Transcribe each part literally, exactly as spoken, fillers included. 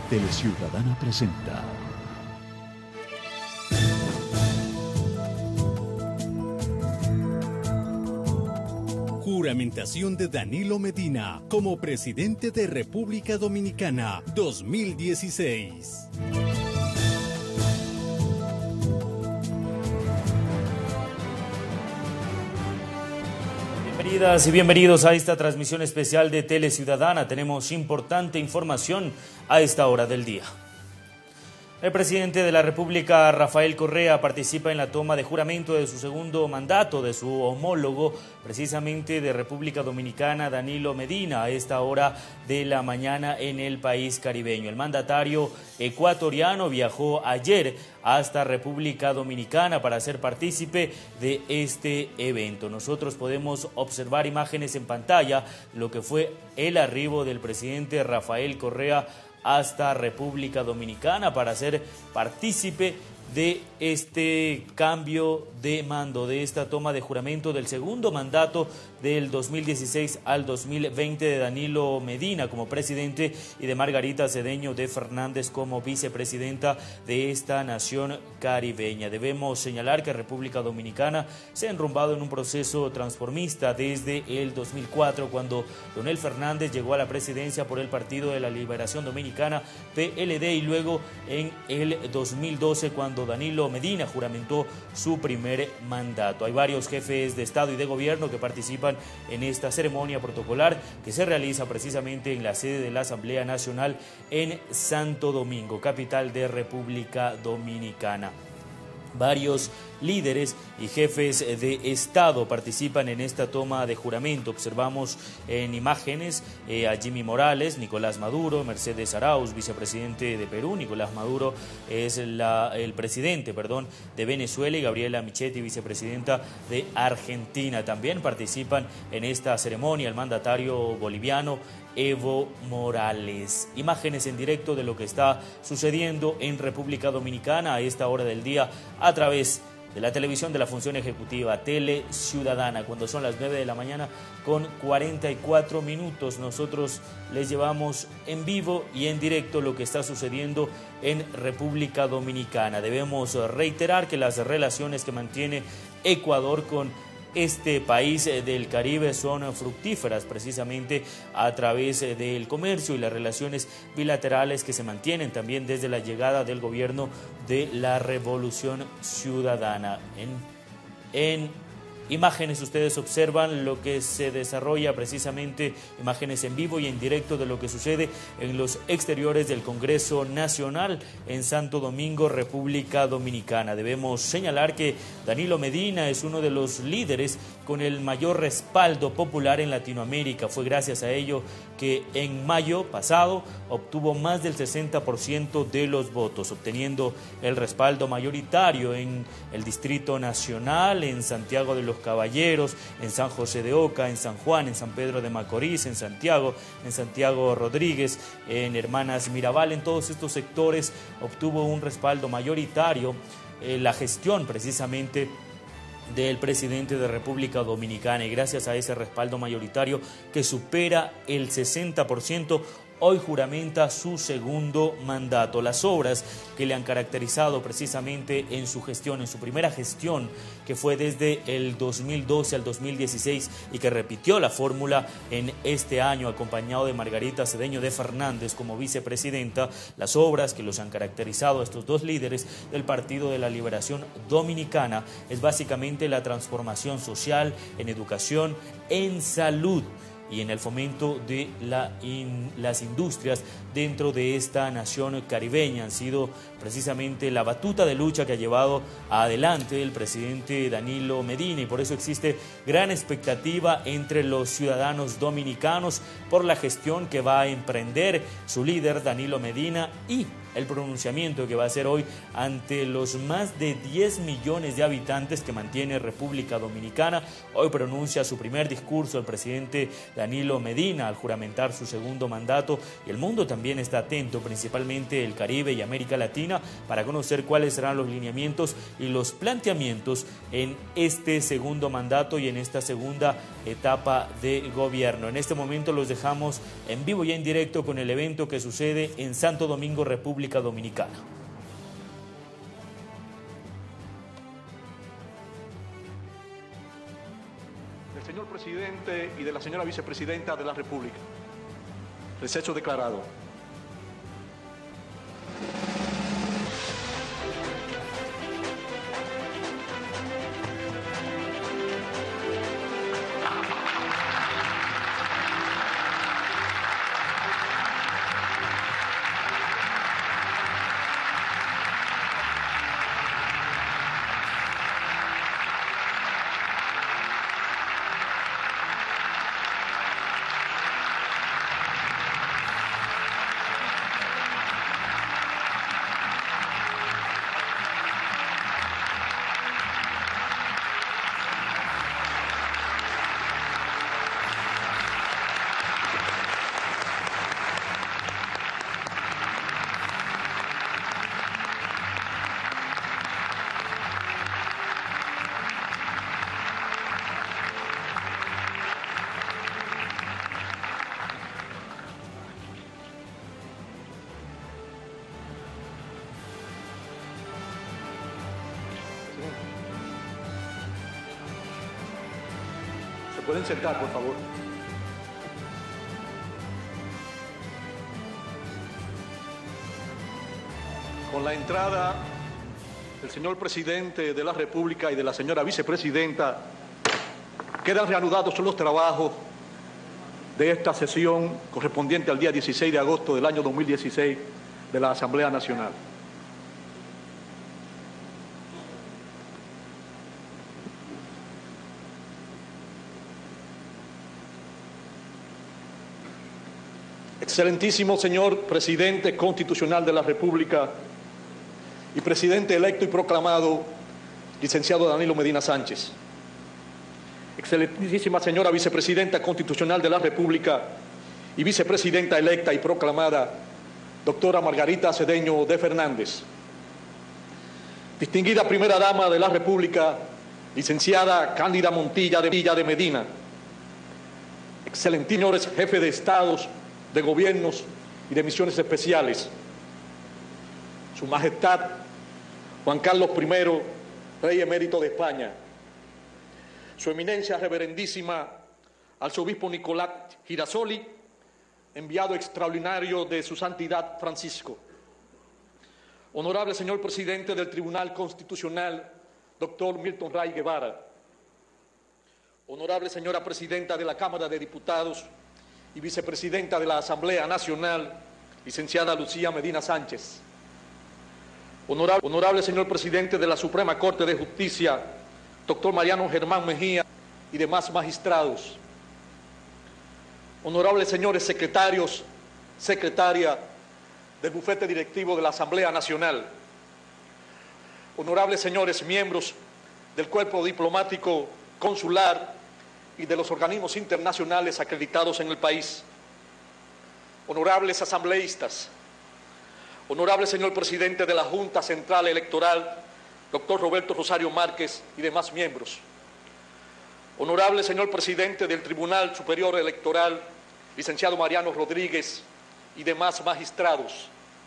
Teleciudadana presenta Juramentación de Danilo Medina como presidente de República Dominicana dos mil dieciséis. Bienvenidas y bienvenidos a esta transmisión especial de Teleciudadana. Tenemos importante información a esta hora del día. El presidente de la República, Rafael Correa, participa en la toma de juramento de su segundo mandato de su homólogo, precisamente de República Dominicana, Danilo Medina, a esta hora de la mañana en el país caribeño. El mandatario ecuatoriano viajó ayer hasta República Dominicana para ser partícipe de este evento. Nosotros podemos observar imágenes en pantalla, lo que fue el arribo del presidente Rafael Correa hasta República Dominicana para ser partícipe de este cambio de mando, de esta toma de juramento del segundo mandato del dos mil dieciséis al dos mil veinte de Danilo Medina como presidente y de Margarita Cedeño de Fernández como vicepresidenta de esta nación caribeña. Debemos señalar que República Dominicana se ha enrumbado en un proceso transformista desde el dos mil cuatro, cuando Leonel Fernández llegó a la presidencia por el Partido de la Liberación Dominicana, P L D, y luego en el dos mil doce, cuando Danilo Medina juramentó su primer mandato. Hay varios jefes de Estado y de Gobierno que participan en esta ceremonia protocolar que se realiza precisamente en la sede de la Asamblea Nacional en Santo Domingo, capital de República Dominicana. Varios líderes y jefes de Estado participan en esta toma de juramento. Observamos en imágenes eh, a Jimmy Morales, Nicolás Maduro, Mercedes Arauz, vicepresidente de Perú. Nicolás Maduro es la, el presidente perdón, de Venezuela, y Gabriela Michetti, vicepresidenta de Argentina. También participan en esta ceremonia el mandatario boliviano Evo Morales. Imágenes en directo de lo que está sucediendo en República Dominicana a esta hora del día a través de la televisión de la función ejecutiva Teleciudadana. Cuando son las nueve de la mañana con cuarenta y cuatro minutos, nosotros les llevamos en vivo y en directo lo que está sucediendo en República Dominicana. Debemos reiterar que las relaciones que mantiene Ecuador con este país del Caribe son fructíferas precisamente a través del comercio y las relaciones bilaterales que se mantienen también desde la llegada del gobierno de la Revolución Ciudadana. En, en imágenes ustedes observan lo que se desarrolla precisamente, imágenes en vivo y en directo de lo que sucede en los exteriores del Congreso Nacional en Santo Domingo, República Dominicana. Debemos señalar que Danilo Medina es uno de los líderes con el mayor respaldo popular en Latinoamérica. Fue gracias a ello que en mayo pasado obtuvo más del sesenta por ciento de los votos, obteniendo el respaldo mayoritario en el Distrito Nacional, en Santiago de los Caballeros, en San José de Oca, en San Juan, en San Pedro de Macorís, en Santiago, en Santiago Rodríguez, en Hermanas Mirabal. En todos estos sectores obtuvo un respaldo mayoritario eh, la gestión precisamente del presidente de República Dominicana, y gracias a ese respaldo mayoritario que supera el sesenta por ciento, hoy juramenta su segundo mandato. Las obras que le han caracterizado precisamente en su gestión, en su primera gestión, que fue desde el dos mil doce al dos mil dieciséis y que repitió la fórmula en este año, acompañado de Margarita Cedeño de Fernández como vicepresidenta. Las obras que los han caracterizado a estos dos líderes del Partido de la Liberación Dominicana es básicamente la transformación social, en educación, en salud y en el fomento de la in, las industrias dentro de esta nación caribeña. Han sido precisamente la batuta de lucha que ha llevado adelante el presidente Danilo Medina, y por eso existe gran expectativa entre los ciudadanos dominicanos por la gestión que va a emprender su líder Danilo Medina y el pronunciamiento que va a hacer hoy ante los más de diez millones de habitantes que mantiene República Dominicana. Hoy pronuncia su primer discurso el presidente Danilo Medina al juramentar su segundo mandato, y el mundo también está atento, principalmente el Caribe y América Latina, para conocer cuáles serán los lineamientos y los planteamientos en este segundo mandato y en esta segunda etapa de gobierno. En este momento los dejamos en vivo y en directo con el evento que sucede en Santo Domingo, República Dominicana. Del señor presidente y de la señora vicepresidenta de la República. Receso declarado. ¿Se pueden sentar, por favor? Con la entrada del señor presidente de la República y de la señora vicepresidenta, quedan reanudados los trabajos de esta sesión correspondiente al día dieciséis de agosto del año dos mil dieciséis de la Asamblea Nacional. Excelentísimo señor presidente constitucional de la República y presidente electo y proclamado, licenciado Danilo Medina Sánchez. Excelentísima señora vicepresidenta constitucional de la República y vicepresidenta electa y proclamada, doctora Margarita Cedeño de Fernández. Distinguida primera dama de la República, licenciada Cándida Montilla de Villa de Medina. Excelentísimos señores jefes de estados, de gobiernos y de misiones especiales, Su Majestad Juan Carlos primero, Rey Emérito de España, Su Eminencia Reverendísima Arzobispo Nicolás Girasoli, enviado extraordinario de Su Santidad Francisco, Honorable señor Presidente del Tribunal Constitucional, doctor Milton Ray Guevara, Honorable señora Presidenta de la Cámara de Diputados y vicepresidenta de la Asamblea Nacional, licenciada Lucía Medina Sánchez, honorable, honorable señor presidente de la Suprema Corte de Justicia, doctor Mariano Germán Mejía y demás magistrados, honorables señores secretarios, secretaria del bufete directivo de la Asamblea Nacional, honorables señores miembros del cuerpo diplomático consular y de los organismos internacionales acreditados en el país, honorables asambleístas, honorable señor presidente de la Junta Central Electoral, doctor Roberto Rosario Márquez y demás miembros, honorable señor presidente del Tribunal Superior Electoral, licenciado Mariano Rodríguez y demás magistrados,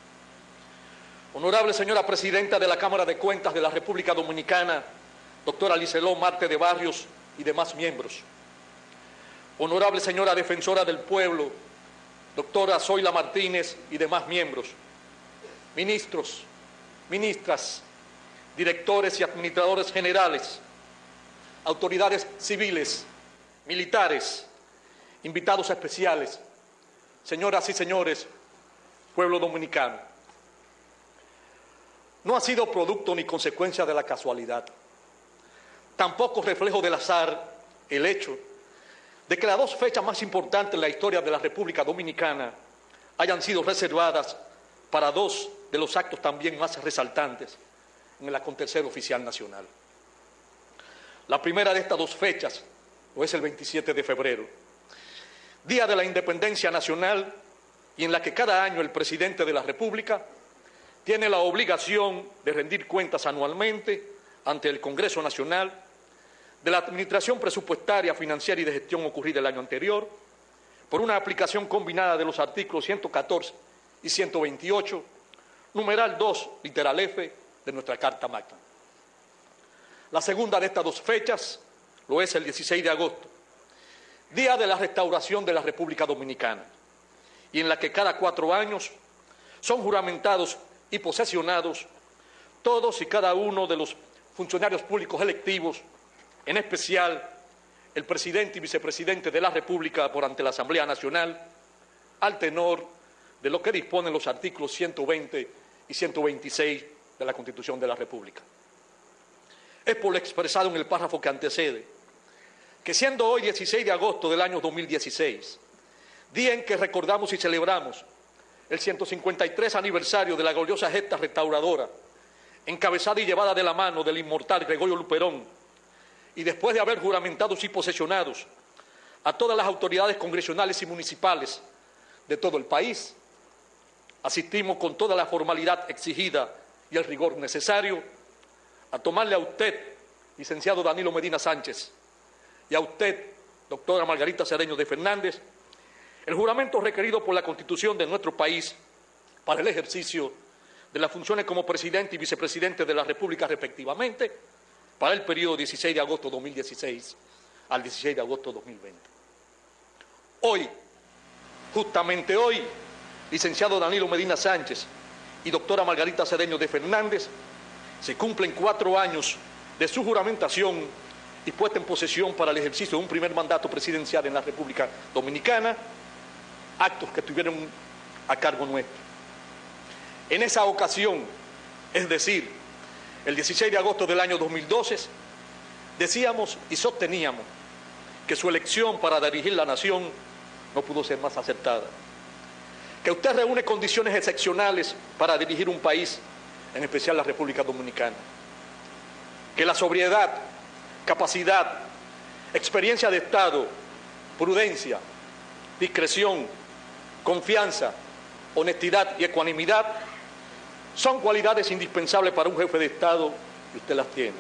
honorable señora presidenta de la Cámara de Cuentas de la República Dominicana, doctora Liceló Marte de Barrios y demás miembros, honorable señora defensora del pueblo, doctora Zoila Martínez y demás miembros, ministros, ministras, directores y administradores generales, autoridades civiles, militares, invitados especiales, señoras y señores, pueblo dominicano. No ha sido producto ni consecuencia de la casualidad, tampoco reflejo del azar el hecho de que las dos fechas más importantes en la historia de la República Dominicana hayan sido reservadas para dos de los actos también más resaltantes en el acontecer oficial nacional. La primera de estas dos fechas lo es el veintisiete de febrero, Día de la Independencia Nacional, y en la que cada año el presidente de la República tiene la obligación de rendir cuentas anualmente ante el Congreso Nacional de la administración presupuestaria, financiera y de gestión ocurrida el año anterior, por una aplicación combinada de los artículos ciento catorce y ciento veintiocho, numeral dos, literal F, de nuestra Carta Magna. La segunda de estas dos fechas lo es el dieciséis de agosto, Día de la Restauración de la República Dominicana, y en la que cada cuatro años son juramentados y posesionados todos y cada uno de los funcionarios públicos electivos, en especial el presidente y vicepresidente de la República por ante la Asamblea Nacional, al tenor de lo que disponen los artículos ciento veinte y ciento veintiséis de la Constitución de la República. Es por lo expresado en el párrafo que antecede, que siendo hoy dieciséis de agosto del año dos mil dieciséis, día en que recordamos y celebramos el ciento cincuenta y tres aniversario de la gloriosa gesta restauradora, encabezada y llevada de la mano del inmortal Gregorio Luperón, y después de haber juramentados y posesionados a todas las autoridades congresionales y municipales de todo el país, asistimos con toda la formalidad exigida y el rigor necesario a tomarle a usted, licenciado Danilo Medina Sánchez, y a usted, doctora Margarita Cedeño de Fernández, el juramento requerido por la Constitución de nuestro país para el ejercicio de las funciones como presidente y vicepresidente de la República respectivamente para el periodo dieciséis de agosto de dos mil dieciséis al dieciséis de agosto de dos mil veinte. Hoy, justamente hoy, licenciado Danilo Medina Sánchez y doctora Margarita Cedeño de Fernández, se cumplen cuatro años de su juramentación y puesta en posesión para el ejercicio de un primer mandato presidencial en la República Dominicana, actos que estuvieron a cargo nuestro. En esa ocasión, es decir, el dieciséis de agosto del año dos mil doce, decíamos y sosteníamos que su elección para dirigir la nación no pudo ser más acertada, que usted reúne condiciones excepcionales para dirigir un país, en especial la República Dominicana, que la sobriedad, capacidad, experiencia de Estado, prudencia, discreción, confianza, honestidad y ecuanimidad son cualidades indispensables para un jefe de Estado, y usted las tiene.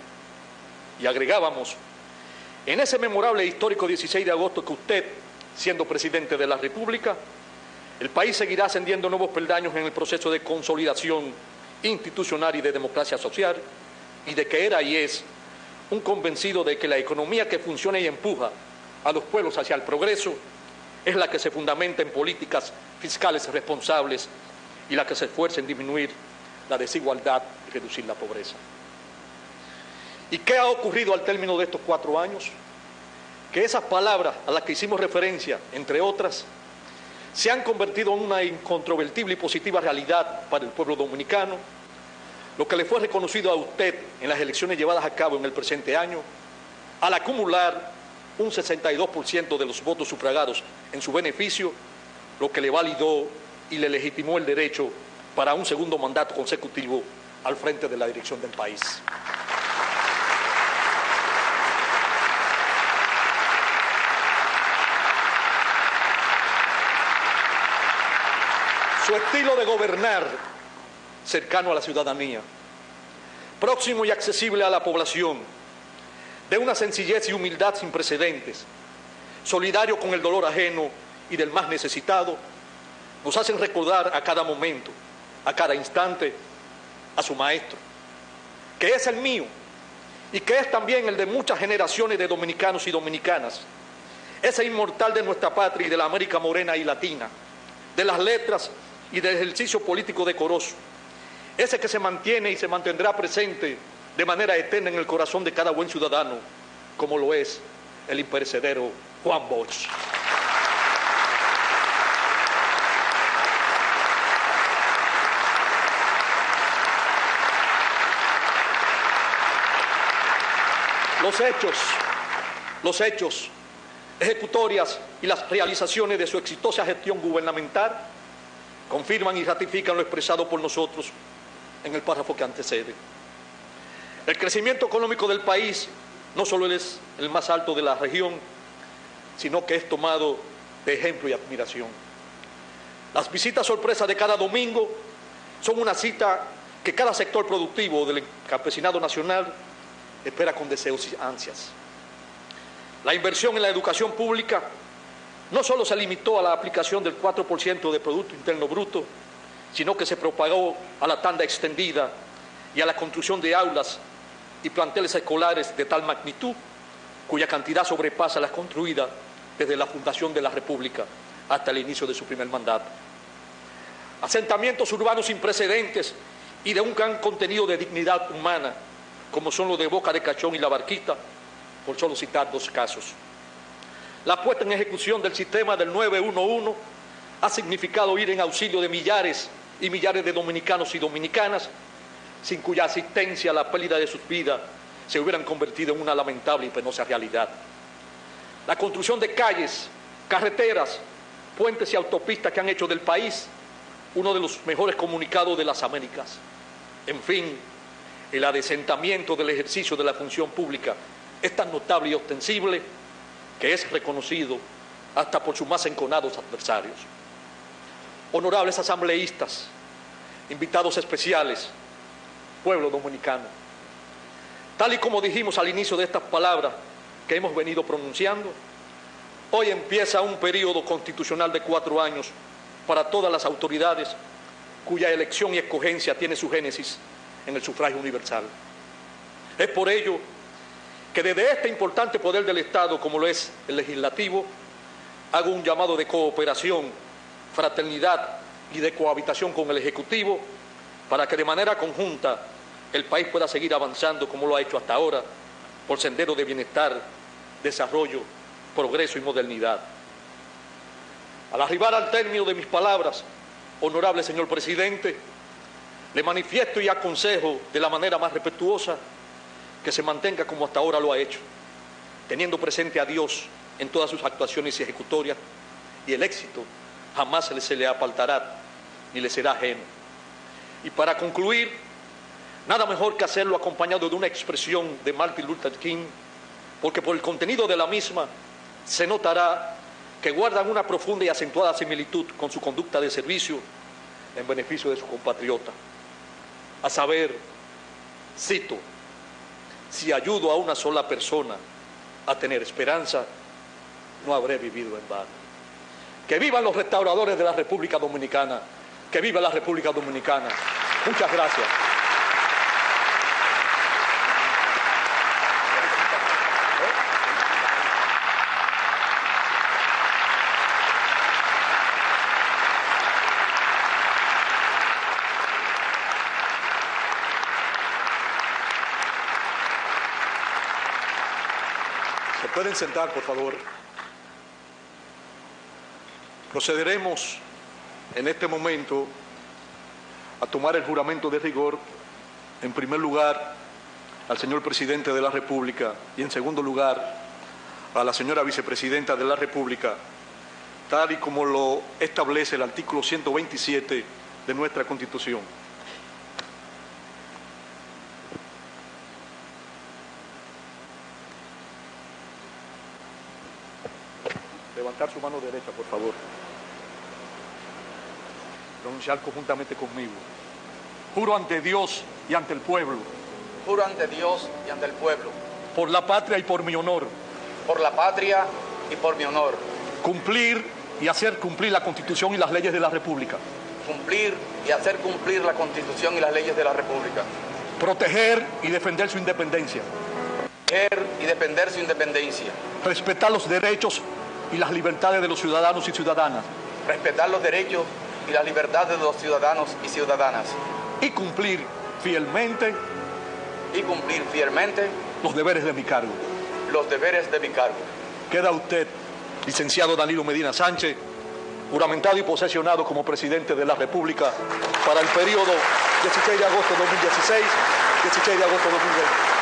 Y agregábamos, en ese memorable e histórico dieciséis de agosto que usted, siendo presidente de la República, el país seguirá ascendiendo nuevos peldaños en el proceso de consolidación institucional y de democracia social, y de que era y es un convencido de que la economía que funciona y empuja a los pueblos hacia el progreso es la que se fundamenta en políticas fiscales responsables y la que se esfuerza en disminuir la desigualdad y reducir la pobreza. ¿Y qué ha ocurrido al término de estos cuatro años? Que esas palabras a las que hicimos referencia, entre otras, se han convertido en una incontrovertible y positiva realidad para el pueblo dominicano, lo que le fue reconocido a usted en las elecciones llevadas a cabo en el presente año, al acumular un sesenta y dos por ciento de los votos sufragados en su beneficio, lo que le validó y le legitimó el derecho para un segundo mandato consecutivo al frente de la dirección del país. Su estilo de gobernar, cercano a la ciudadanía, próximo y accesible a la población, de una sencillez y humildad sin precedentes, solidario con el dolor ajeno y del más necesitado, nos hacen recordar a cada momento, a cada instante, a su maestro, que es el mío y que es también el de muchas generaciones de dominicanos y dominicanas, ese inmortal de nuestra patria y de la América morena y latina, de las letras y del ejercicio político decoroso, ese que se mantiene y se mantendrá presente de manera eterna en el corazón de cada buen ciudadano, como lo es el imperecedero Juan Bosch. Los hechos, los hechos, ejecutorias y las realizaciones de su exitosa gestión gubernamental confirman y ratifican lo expresado por nosotros en el párrafo que antecede. El crecimiento económico del país no solo es el más alto de la región, sino que es tomado de ejemplo y admiración. Las visitas sorpresa de cada domingo son una cita que cada sector productivo del campesinado nacional espera con deseos y ansias. La inversión en la educación pública no solo se limitó a la aplicación del cuatro por ciento de Producto Interno Bruto, sino que se propagó a la tanda extendida y a la construcción de aulas y planteles escolares de tal magnitud, cuya cantidad sobrepasa las construidas desde la fundación de la República hasta el inicio de su primer mandato. Asentamientos urbanos sin precedentes y de un gran contenido de dignidad humana, como son los de Boca de Cachón y La Barquita, por solo citar dos casos. La puesta en ejecución del sistema del nueve uno uno ha significado ir en auxilio de millares y millares de dominicanos y dominicanas, sin cuya asistencia la pérdida de sus vidas se hubieran convertido en una lamentable y penosa realidad. La construcción de calles, carreteras, puentes y autopistas que han hecho del país uno de los mejores comunicados de las Américas. En fin, el adesentamiento del ejercicio de la función pública es tan notable y ostensible que es reconocido hasta por sus más enconados adversarios. Honorables asambleístas, invitados especiales, pueblo dominicano, tal y como dijimos al inicio de estas palabras que hemos venido pronunciando, hoy empieza un periodo constitucional de cuatro años para todas las autoridades cuya elección y escogencia tiene su génesis en el sufragio universal. Es por ello que desde este importante poder del Estado, como lo es el legislativo, hago un llamado de cooperación, fraternidad y de cohabitación con el Ejecutivo para que de manera conjunta el país pueda seguir avanzando como lo ha hecho hasta ahora por sendero de bienestar, desarrollo, progreso y modernidad. Al arribar al término de mis palabras, honorable señor presidente, le manifiesto y aconsejo de la manera más respetuosa que se mantenga como hasta ahora lo ha hecho, teniendo presente a Dios en todas sus actuaciones y ejecutorias, y el éxito jamás se le, se le apartará ni le será ajeno. Y para concluir, nada mejor que hacerlo acompañado de una expresión de Martin Luther King, porque por el contenido de la misma se notará que guardan una profunda y acentuada similitud con su conducta de servicio en beneficio de su compatriota. A saber, cito, si ayudo a una sola persona a tener esperanza, no habré vivido en vano. Que vivan los restauradores de la República Dominicana, que viva la República Dominicana. Muchas gracias. Pueden sentar, por favor. Procederemos en este momento a tomar el juramento de rigor, en primer lugar al señor presidente de la República y en segundo lugar a la señora vicepresidenta de la República, tal y como lo establece el artículo ciento veintisiete de nuestra Constitución. Levantar su mano derecha, por favor. Pronunciar conjuntamente conmigo. Juro ante Dios y ante el pueblo. Juro ante Dios y ante el pueblo. Por la patria y por mi honor. Por la patria y por mi honor. Cumplir y hacer cumplir la Constitución y las leyes de la República. Cumplir y hacer cumplir la Constitución y las leyes de la República. Proteger y defender su independencia. Proteger y defender su independencia. Respetar los derechos y las libertades de los ciudadanos y ciudadanas. Respetar los derechos y las libertades de los ciudadanos y ciudadanas. Y cumplir fielmente. Y cumplir fielmente. Los deberes de mi cargo. Los deberes de mi cargo. Queda usted, licenciado Danilo Medina Sánchez, juramentado y posesionado como presidente de la República para el periodo dieciséis de agosto de dos mil dieciséis, dieciséis de agosto de dos mil veinte.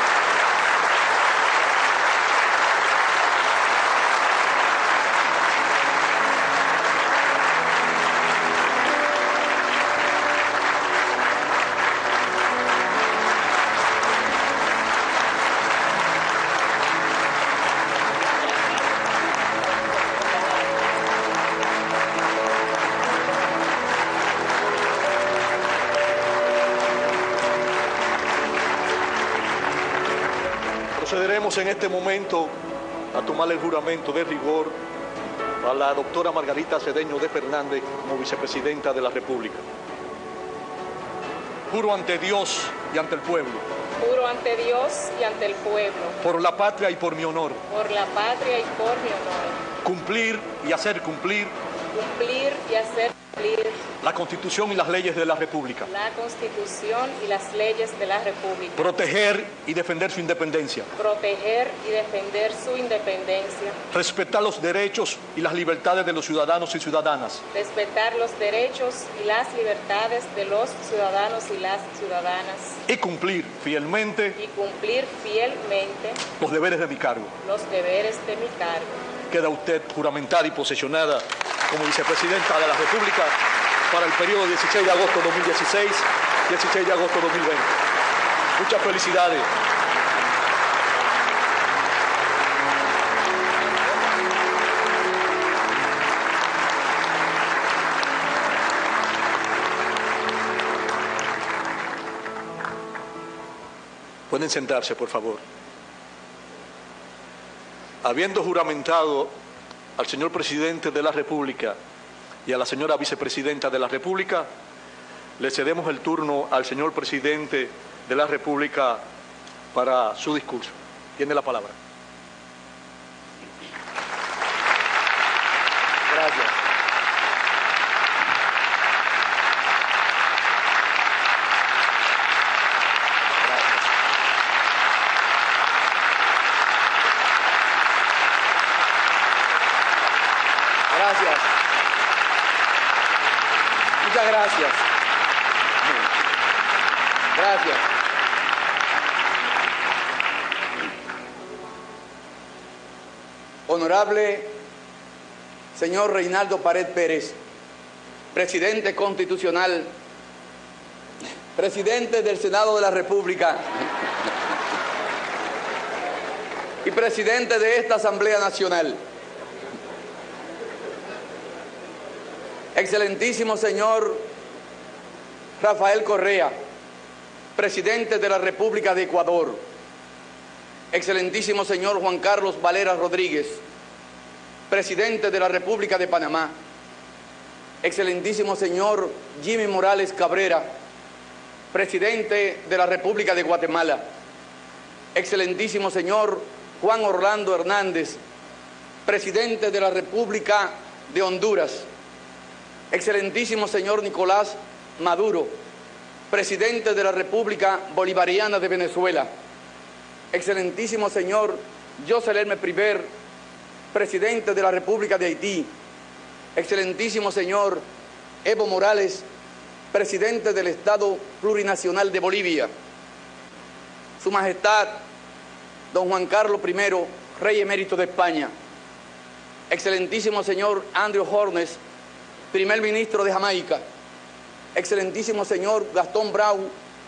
Procedemos en este momento a tomar el juramento de rigor a la doctora Margarita Cedeño de Fernández como vicepresidenta de la República. Juro ante Dios y ante el pueblo. Juro ante Dios y ante el pueblo. Por la patria y por mi honor. Por la patria y por mi honor. Cumplir y hacer cumplir. Cumplir y hacer cumplir. La Constitución y las leyes de la República. La Constitución y las leyes de la República. Proteger y defender su independencia. Proteger y defender su independencia. Respetar los derechos y las libertades de los ciudadanos y ciudadanas. Respetar los derechos y las libertades de los ciudadanos y las ciudadanas. Y cumplir fielmente. Y cumplir fielmente. Los deberes de mi cargo. Los deberes de mi cargo. Queda usted juramentada y posesionada como vicepresidenta de la República para el periodo dieciséis de agosto de dos mil dieciséis, dieciséis de agosto de dos mil veinte. Muchas felicidades. Pueden sentarse, por favor. Habiendo juramentado al señor presidente de la República y a la señora vicepresidenta de la República, le cedemos el turno al señor presidente de la República para su discurso. Tiene la palabra. Gracias. Gracias. Muchas gracias. Gracias. Honorable señor Reinaldo Pared Pérez, presidente constitucional, presidente del Senado de la República y presidente de esta Asamblea Nacional. Excelentísimo señor Rafael Correa, presidente de la República de Ecuador. Excelentísimo señor Juan Carlos Valera Rodríguez, presidente de la República de Panamá. Excelentísimo señor Jimmy Morales Cabrera, presidente de la República de Guatemala. Excelentísimo señor Juan Orlando Hernández, presidente de la República de Honduras. Excelentísimo señor Nicolás Maduro, presidente de la República Bolivariana de Venezuela. Excelentísimo señor José Lerme Priver, presidente de la República de Haití. Excelentísimo señor Evo Morales, presidente del Estado Plurinacional de Bolivia. Su Majestad, don Juan Carlos primero, Rey Emérito de España. Excelentísimo señor Andrew Hornes, primer ministro de Jamaica. Excelentísimo señor Gastón Brown,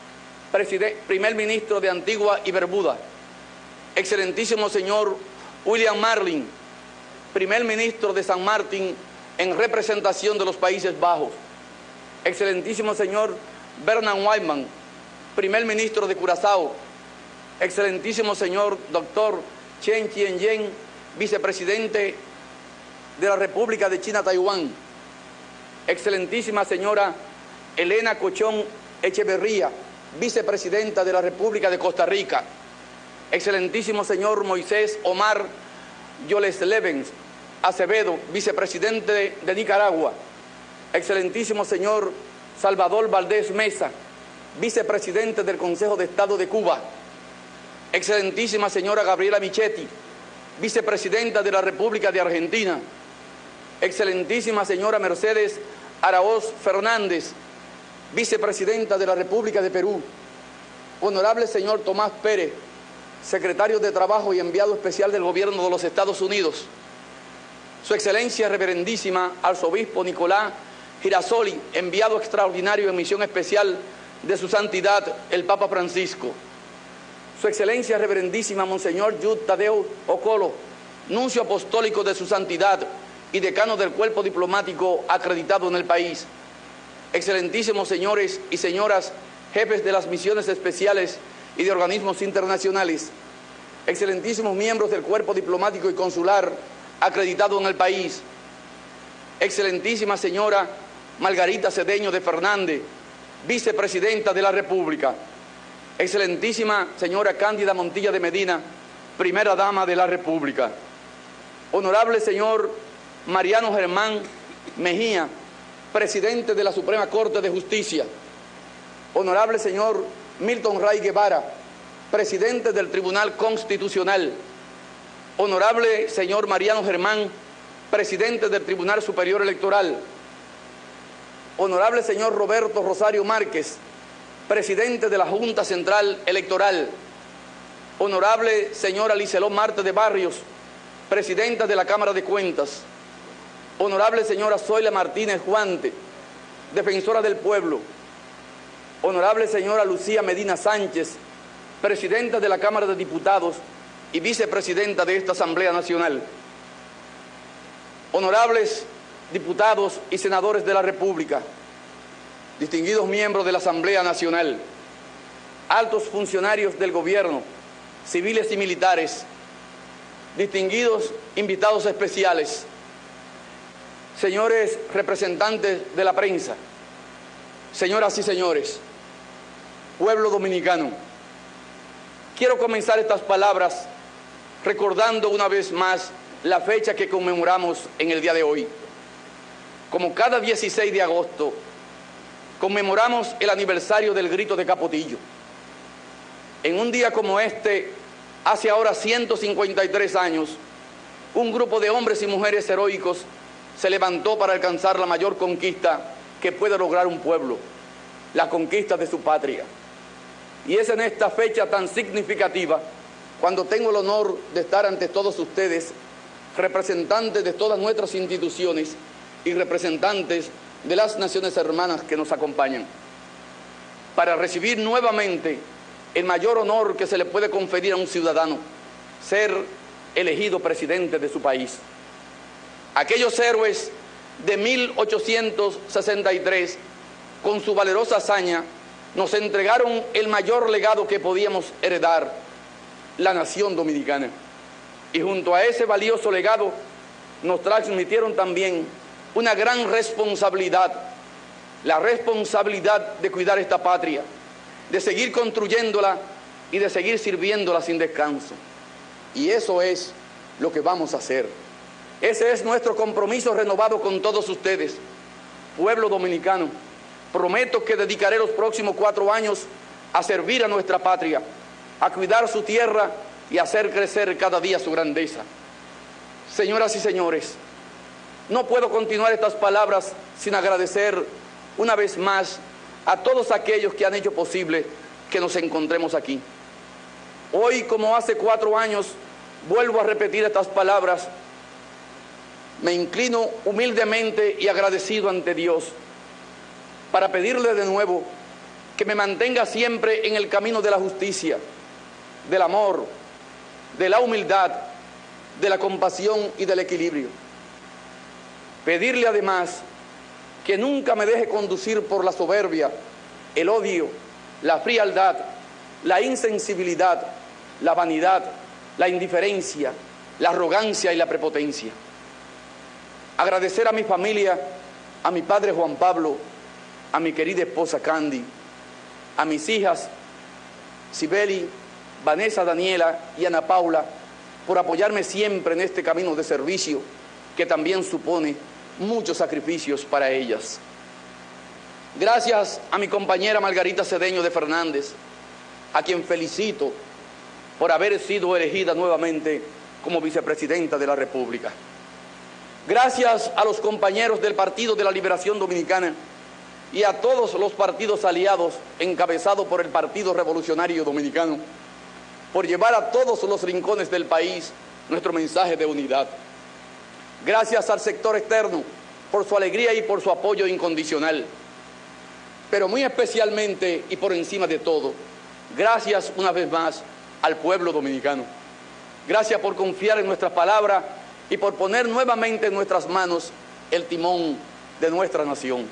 primer ministro de Antigua y Barbuda. Excelentísimo señor William Marlin, primer ministro de San Martín en representación de los Países Bajos. Excelentísimo señor Bernard Wyman, primer ministro de Curazao. Excelentísimo señor doctor Chen Chien-yen, vicepresidente de la República de China-Taiwán. Excelentísima señora Elena Cochón Echeverría, vicepresidenta de la República de Costa Rica. Excelentísimo señor Moisés Omar Yoles Levens Acevedo, vicepresidente de, de Nicaragua. Excelentísimo señor Salvador Valdés Mesa, vicepresidente del Consejo de Estado de Cuba. Excelentísima señora Gabriela Michetti, vicepresidenta de la República de Argentina. Excelentísima señora Mercedes Araoz Fernández, vicepresidenta de la República de Perú. Honorable señor Tomás Pérez, secretario de Trabajo y enviado especial del Gobierno de los Estados Unidos. Su Excelencia Reverendísima Arzobispo Nicolás Girasoli, enviado extraordinario en misión especial de su Santidad el Papa Francisco. Su Excelencia Reverendísima Monseñor Jude Tadeo Ocolo, nuncio apostólico de su Santidad y decano del cuerpo diplomático acreditado en el país. Excelentísimos señores y señoras jefes de las misiones especiales y de organismos internacionales. excelentísimos miembros del cuerpo diplomático y consular acreditado en el país, excelentísima señora Margarita Cedeño de Fernández, vicepresidenta de la República, excelentísima señora Cándida Montilla de Medina, primera dama de la República, honorable señor Mariano Germán Mejía, presidente de la Suprema Corte de Justicia, honorable señor Milton Ray Guevara, presidente del Tribunal Constitucional, honorable señor Mariano Germán, presidente del Tribunal Superior Electoral, honorable señor Roberto Rosario Márquez, presidente de la Junta Central Electoral, honorable señora Liceló Marte de Barrios, presidenta de la Cámara de Cuentas, honorable señora Zoila Martínez Juante, defensora del pueblo, honorable señora Lucía Medina Sánchez, presidenta de la Cámara de Diputados y vicepresidenta de esta Asamblea Nacional, honorables diputados y senadores de la República, distinguidos miembros de la Asamblea Nacional, altos funcionarios del gobierno, civiles y militares, distinguidos invitados especiales, señores representantes de la prensa, señoras y señores, pueblo dominicano, quiero comenzar estas palabras recordando una vez más la fecha que conmemoramos en el día de hoy. Como cada dieciséis de agosto, conmemoramos el aniversario del Grito de Capotillo. En un día como este, hace ahora ciento cincuenta y tres años, un grupo de hombres y mujeres heroicos se levantó para alcanzar la mayor conquista que puede lograr un pueblo, la conquista de su patria. Y es en esta fecha tan significativa, cuando tengo el honor de estar ante todos ustedes, representantes de todas nuestras instituciones y representantes de las naciones hermanas que nos acompañan, para recibir nuevamente el mayor honor que se le puede conferir a un ciudadano, ser elegido presidente de su país. Aquellos héroes de mil ochocientos sesenta y tres, con su valerosa hazaña, nos entregaron el mayor legado que podíamos heredar, la nación dominicana. Y junto a ese valioso legado, nos transmitieron también una gran responsabilidad, la responsabilidad de cuidar esta patria, de seguir construyéndola y de seguir sirviéndola sin descanso. Y eso es lo que vamos a hacer. Ese es nuestro compromiso renovado con todos ustedes. Pueblo dominicano, prometo que dedicaré los próximos cuatro años a servir a nuestra patria, a cuidar su tierra y a hacer crecer cada día su grandeza. Señoras y señores, no puedo continuar estas palabras sin agradecer una vez más a todos aquellos que han hecho posible que nos encontremos aquí. Hoy, como hace cuatro años, vuelvo a repetir estas palabras. Me inclino humildemente y agradecido ante Dios para pedirle de nuevo que me mantenga siempre en el camino de la justicia, del amor, de la humildad, de la compasión y del equilibrio. Pedirle además que nunca me deje conducir por la soberbia, el odio, la frialdad, la insensibilidad, la vanidad, la indiferencia, la arrogancia y la prepotencia. Agradecer a mi familia, a mi padre Juan Pablo, a mi querida esposa Candy, a mis hijas Sibeli, Vanessa, Daniela y Ana Paula, por apoyarme siempre en este camino de servicio que también supone muchos sacrificios para ellas. Gracias a mi compañera Margarita Cedeño de Fernández, a quien felicito por haber sido elegida nuevamente como vicepresidenta de la República. Gracias a los compañeros del Partido de la Liberación Dominicana y a todos los partidos aliados encabezados por el Partido Revolucionario Dominicano, por llevar a todos los rincones del país nuestro mensaje de unidad. Gracias al sector externo por su alegría y por su apoyo incondicional. Pero muy especialmente y por encima de todo, gracias una vez más al pueblo dominicano. Gracias por confiar en nuestra palabra y por poner nuevamente en nuestras manos el timón de nuestra nación.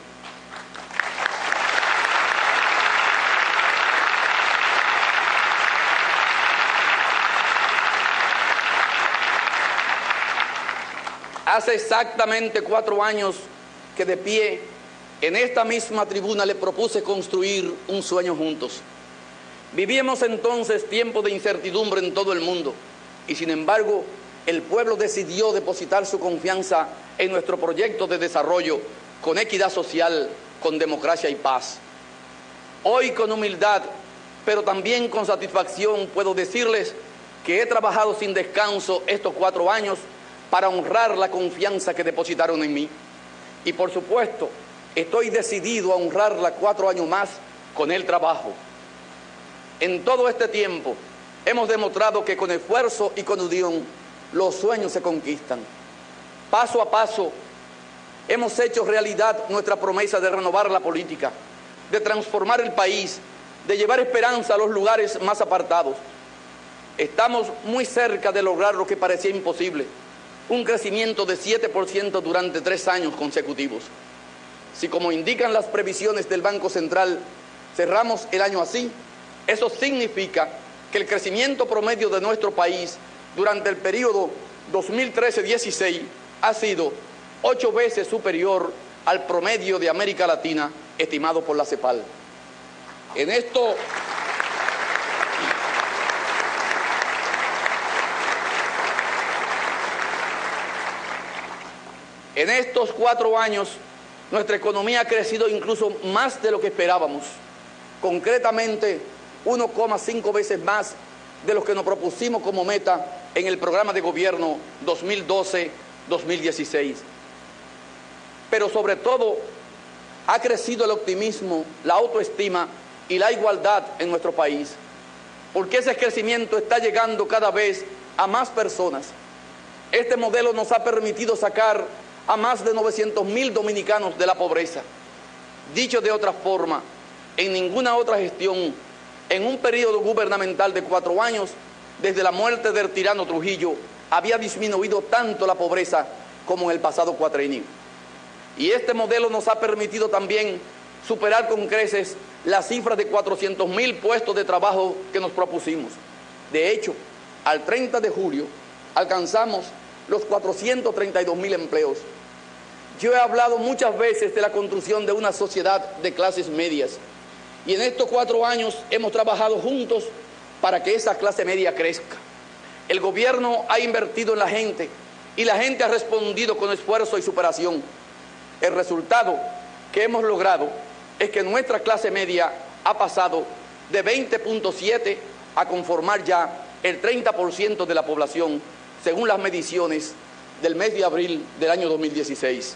Hace exactamente cuatro años que de pie en esta misma tribuna le propuse construir un sueño juntos. Vivíamos entonces tiempos de incertidumbre en todo el mundo y sin embargo el pueblo decidió depositar su confianza en nuestro proyecto de desarrollo con equidad social, con democracia y paz. Hoy con humildad, pero también con satisfacción puedo decirles que he trabajado sin descanso estos cuatro años para honrar la confianza que depositaron en mí. Y por supuesto, estoy decidido a honrarla cuatro años más con el trabajo. En todo este tiempo hemos demostrado que con esfuerzo y con unión los sueños se conquistan. Paso a paso hemos hecho realidad nuestra promesa de renovar la política, de transformar el país, de llevar esperanza a los lugares más apartados. Estamos muy cerca de lograr lo que parecía imposible, un crecimiento de siete por ciento durante tres años consecutivos. Si, como indican las previsiones del Banco Central, cerramos el año así, eso significa que el crecimiento promedio de nuestro país durante el periodo dos mil trece dieciséis ha sido ocho veces superior al promedio de América Latina estimado por la CEPAL. En esto, en estos cuatro años, nuestra economía ha crecido incluso más de lo que esperábamos, concretamente uno coma cinco veces más de lo que nos propusimos como meta en el programa de gobierno dos mil doce dos mil dieciséis. Pero sobre todo, ha crecido el optimismo, la autoestima y la igualdad en nuestro país, porque ese crecimiento está llegando cada vez a más personas. Este modelo nos ha permitido sacar a más de novecientos mil dominicanos de la pobreza. Dicho de otra forma, en ninguna otra gestión, en un periodo gubernamental de cuatro años, desde la muerte del tirano Trujillo, había disminuido tanto la pobreza como en el pasado cuatrenio. Y este modelo nos ha permitido también superar con creces la cifra de cuatrocientos mil puestos de trabajo que nos propusimos. De hecho, al treinta de julio alcanzamos los cuatrocientos treinta y dos mil empleos. Yo he hablado muchas veces de la construcción de una sociedad de clases medias y en estos cuatro años hemos trabajado juntos para que esa clase media crezca. El gobierno ha invertido en la gente y la gente ha respondido con esfuerzo y superación. El resultado que hemos logrado es que nuestra clase media ha pasado de veinte punto siete a conformar ya el treinta por ciento de la población, según las mediciones del mes de abril del año dos mil dieciséis.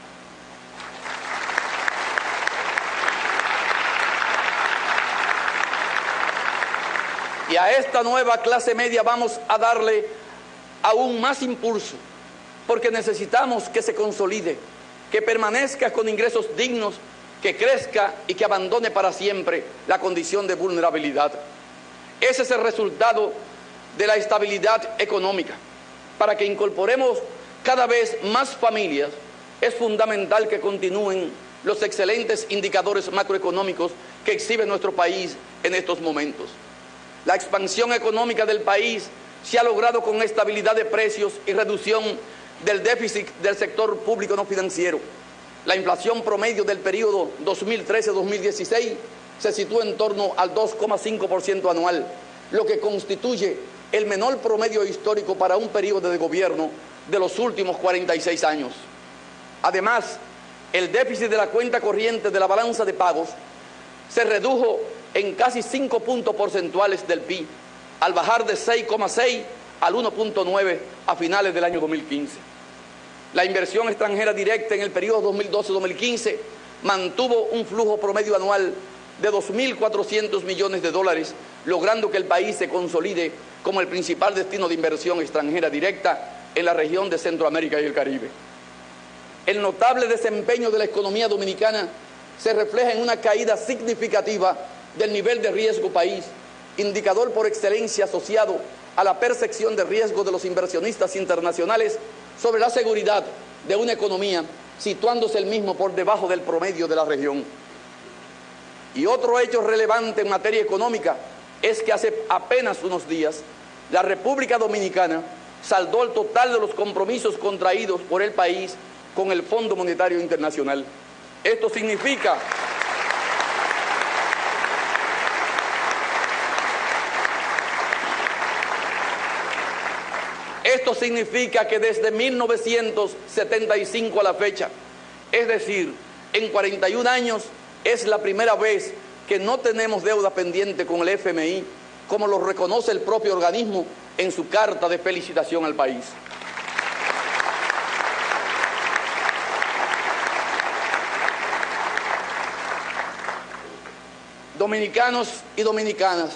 Y a esta nueva clase media vamos a darle aún más impulso, porque necesitamos que se consolide, que permanezca con ingresos dignos, que crezca y que abandone para siempre la condición de vulnerabilidad. Ese es el resultado de la estabilidad económica. Para que incorporemos cada vez más familias, es fundamental que continúen los excelentes indicadores macroeconómicos que exhibe nuestro país en estos momentos. La expansión económica del país se ha logrado con estabilidad de precios y reducción del déficit del sector público no financiero. La inflación promedio del periodo dos mil trece dos mil dieciséis se sitúa en torno al dos coma cinco por ciento anual, lo que constituye el menor promedio histórico para un periodo de gobierno de los últimos cuarenta y seis años. Además, el déficit de la cuenta corriente de la balanza de pagos se redujo en casi cinco puntos porcentuales del P I B, al bajar de seis coma seis al uno punto nueve a finales del año dos mil quince. La inversión extranjera directa en el periodo dos mil doce dos mil quince mantuvo un flujo promedio anual de dos mil cuatrocientos millones de dólares, logrando que el país se consolide como el principal destino de inversión extranjera directa en la región de Centroamérica y el Caribe. El notable desempeño de la economía dominicana se refleja en una caída significativa del nivel de riesgo país, indicador por excelencia asociado a la percepción de riesgo de los inversionistas internacionales sobre la seguridad de una economía, situándose el mismo por debajo del promedio de la región. Y otro hecho relevante en materia económica es que hace apenas unos días la República Dominicana saldó el total de los compromisos contraídos por el país con el Fondo Monetario Internacional. Esto significa Esto significa que desde mil novecientos setenta y cinco a la fecha, es decir, en cuarenta y un años, es la primera vez que no tenemos deuda pendiente con el F M I, como lo reconoce el propio organismo en su carta de felicitación al país. Dominicanos y dominicanas,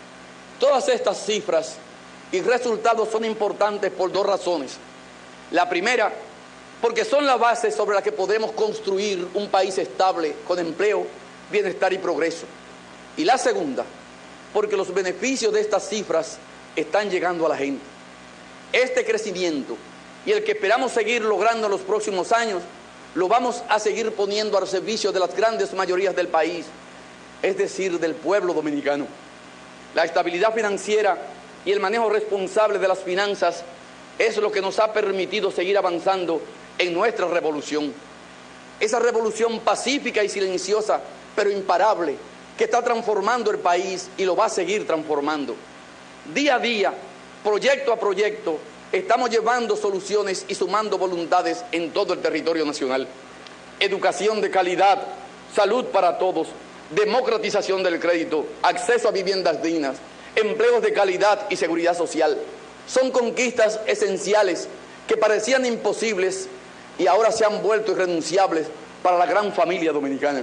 todas estas cifras y resultados son importantes por dos razones. La primera, porque son la base sobre la que podemos construir un país estable con empleo, bienestar y progreso. Y la segunda, porque los beneficios de estas cifras están llegando a la gente. Este crecimiento y el que esperamos seguir logrando en los próximos años, lo vamos a seguir poniendo al servicio de las grandes mayorías del país, es decir, del pueblo dominicano. La estabilidad financiera y el manejo responsable de las finanzas es lo que nos ha permitido seguir avanzando en nuestra revolución. Esa revolución pacífica y silenciosa, pero imparable, que está transformando el país y lo va a seguir transformando. Día a día, proyecto a proyecto, estamos llevando soluciones y sumando voluntades en todo el territorio nacional. Educación de calidad, salud para todos, democratización del crédito, acceso a viviendas dignas, empleos de calidad y seguridad social. Son conquistas esenciales que parecían imposibles y ahora se han vuelto irrenunciables para la gran familia dominicana.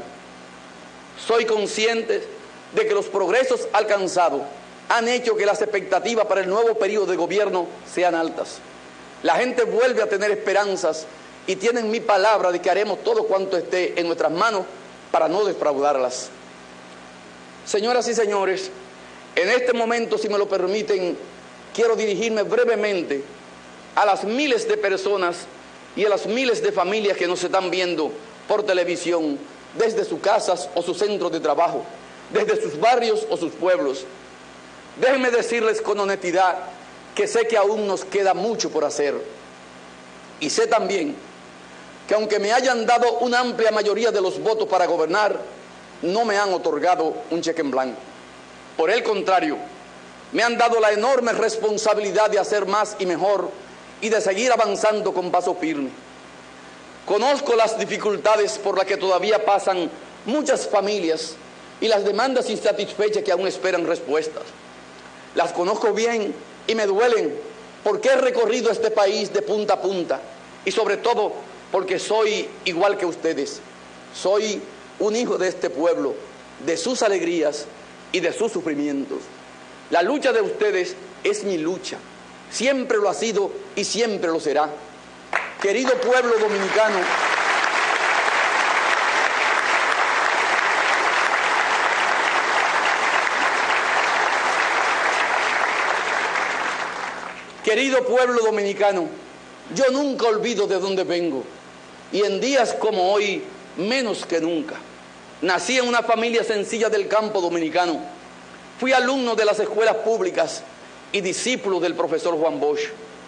Soy consciente de que los progresos alcanzados han hecho que las expectativas para el nuevo periodo de gobierno sean altas. La gente vuelve a tener esperanzas y tienen mi palabra de que haremos todo cuanto esté en nuestras manos para no defraudarlas. Señoras y señores, en este momento, si me lo permiten, quiero dirigirme brevemente a las miles de personas y a las miles de familias que nos están viendo por televisión, desde sus casas o sus centros de trabajo, desde sus barrios o sus pueblos. Déjenme decirles con honestidad que sé que aún nos queda mucho por hacer. Y sé también que aunque me hayan dado una amplia mayoría de los votos para gobernar, no me han otorgado un cheque en blanco. Por el contrario, me han dado la enorme responsabilidad de hacer más y mejor y de seguir avanzando con paso firme. Conozco las dificultades por las que todavía pasan muchas familias y las demandas insatisfechas que aún esperan respuestas. Las conozco bien y me duelen porque he recorrido este país de punta a punta y sobre todo porque soy igual que ustedes. Soy un hijo de este pueblo, de sus alegrías y de sus sufrimientos. La lucha de ustedes es mi lucha. Siempre lo ha sido y siempre lo será. Querido pueblo dominicano, querido pueblo dominicano, yo nunca olvido de dónde vengo y en días como hoy menos que nunca. Nací en una familia sencilla del campo dominicano. Fui alumno de las escuelas públicas y discípulo del profesor Juan Bosch.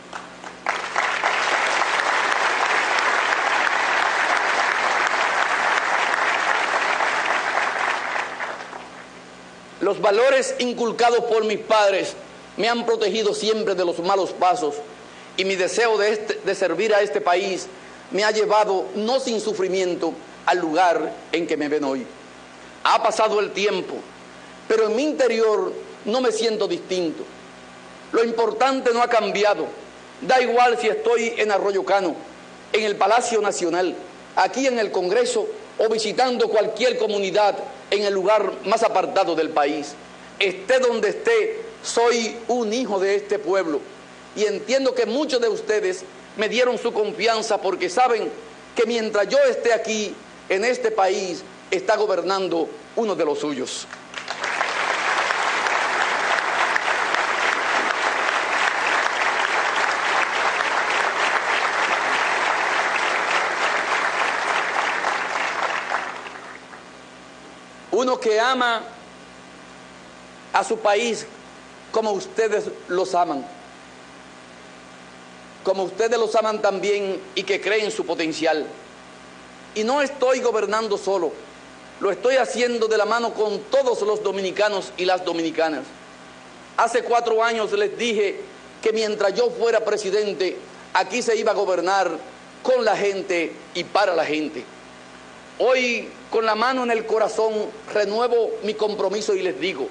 Los valores inculcados por mis padres me han protegido siempre de los malos pasos y mi deseo de, este, de servir a este país me ha llevado, no sin sufrimiento, al lugar en que me ven hoy. Ha pasado el tiempo, pero en mi interior no me siento distinto. Lo importante no ha cambiado. Da igual si estoy en Arroyo Cano, en el Palacio Nacional, aquí en el Congreso o visitando cualquier comunidad en el lugar más apartado del país. Esté donde esté, soy un hijo de este pueblo y entiendo que muchos de ustedes me dieron su confianza porque saben que mientras yo esté aquí, en este país, está gobernando uno de los suyos. Uno que ama a su país como ustedes los aman. como ustedes los aman también y que creen su potencial. Y no estoy gobernando solo, lo estoy haciendo de la mano con todos los dominicanos y las dominicanas. Hace cuatro años les dije que mientras yo fuera presidente, aquí se iba a gobernar con la gente y para la gente. Hoy, con la mano en el corazón, renuevo mi compromiso y les digo,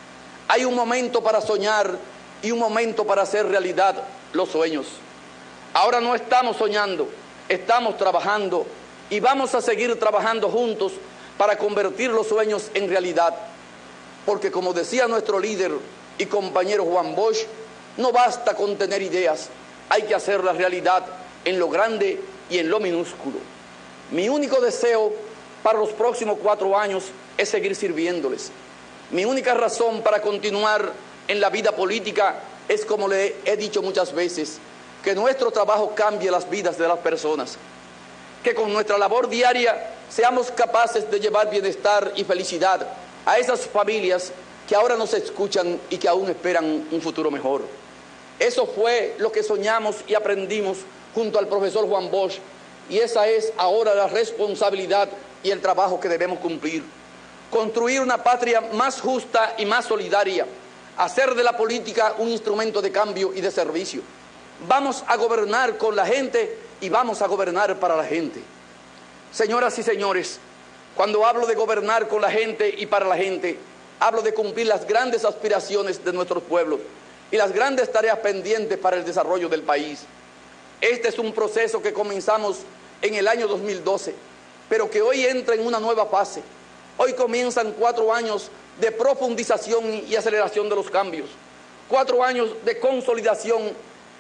hay un momento para soñar y un momento para hacer realidad los sueños. Ahora no estamos soñando, estamos trabajando y vamos a seguir trabajando juntos para convertir los sueños en realidad. Porque como decía nuestro líder y compañero Juan Bosch, no basta con tener ideas, hay que hacerlas realidad en lo grande y en lo minúsculo. Mi único deseo para los próximos cuatro años es seguir sirviéndoles. Mi única razón para continuar en la vida política es, como le he dicho muchas veces, que nuestro trabajo cambie las vidas de las personas, que con nuestra labor diaria seamos capaces de llevar bienestar y felicidad a esas familias que ahora nos escuchan y que aún esperan un futuro mejor. Eso fue lo que soñamos y aprendimos junto al profesor Juan Bosch, y esa es ahora la responsabilidad y el trabajo que debemos cumplir. Construir una patria más justa y más solidaria, hacer de la política un instrumento de cambio y de servicio. Vamos a gobernar con la gente y vamos a gobernar para la gente. Señoras y señores, cuando hablo de gobernar con la gente y para la gente, hablo de cumplir las grandes aspiraciones de nuestros pueblos y las grandes tareas pendientes para el desarrollo del país. Este es un proceso que comenzamos en el año dos mil doce, pero que hoy entra en una nueva fase. Hoy comienzan cuatro años de profundización y aceleración de los cambios, cuatro años de consolidación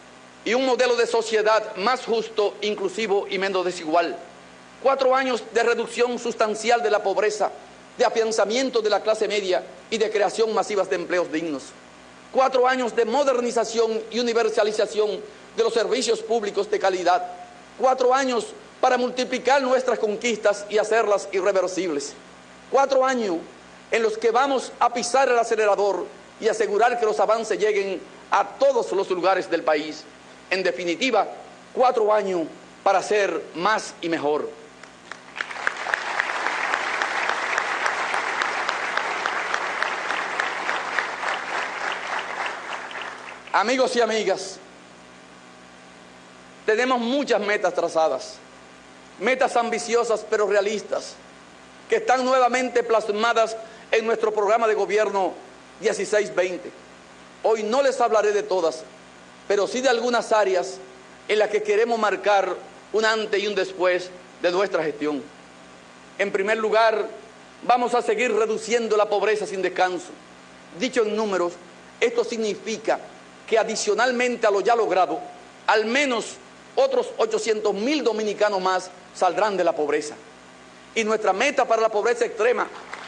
y un modelo de sociedad más justo, inclusivo y menos desigual, cuatro años de reducción sustancial de la pobreza, de afianzamiento de la clase media y de creación masivas de empleos dignos, cuatro años de modernización y universalización de los servicios públicos de calidad, cuatro años para multiplicar nuestras conquistas y hacerlas irreversibles, cuatro años en los que vamos a pisar el acelerador y asegurar que los avances lleguen a todos los lugares del país. En definitiva, cuatro años para ser más y mejor. Amigos y amigas, tenemos muchas metas trazadas, metas ambiciosas pero realistas, que están nuevamente plasmadas en nuestro programa de gobierno dieciséis veinte. Hoy no les hablaré de todas, pero sí de algunas áreas en las que queremos marcar un antes y un después de nuestra gestión. En primer lugar, vamos a seguir reduciendo la pobreza sin descanso. Dicho en números, esto significa que adicionalmente a lo ya logrado, al menos otros ochocientos mil dominicanos más saldrán de la pobreza. Y nuestra meta para la pobreza extrema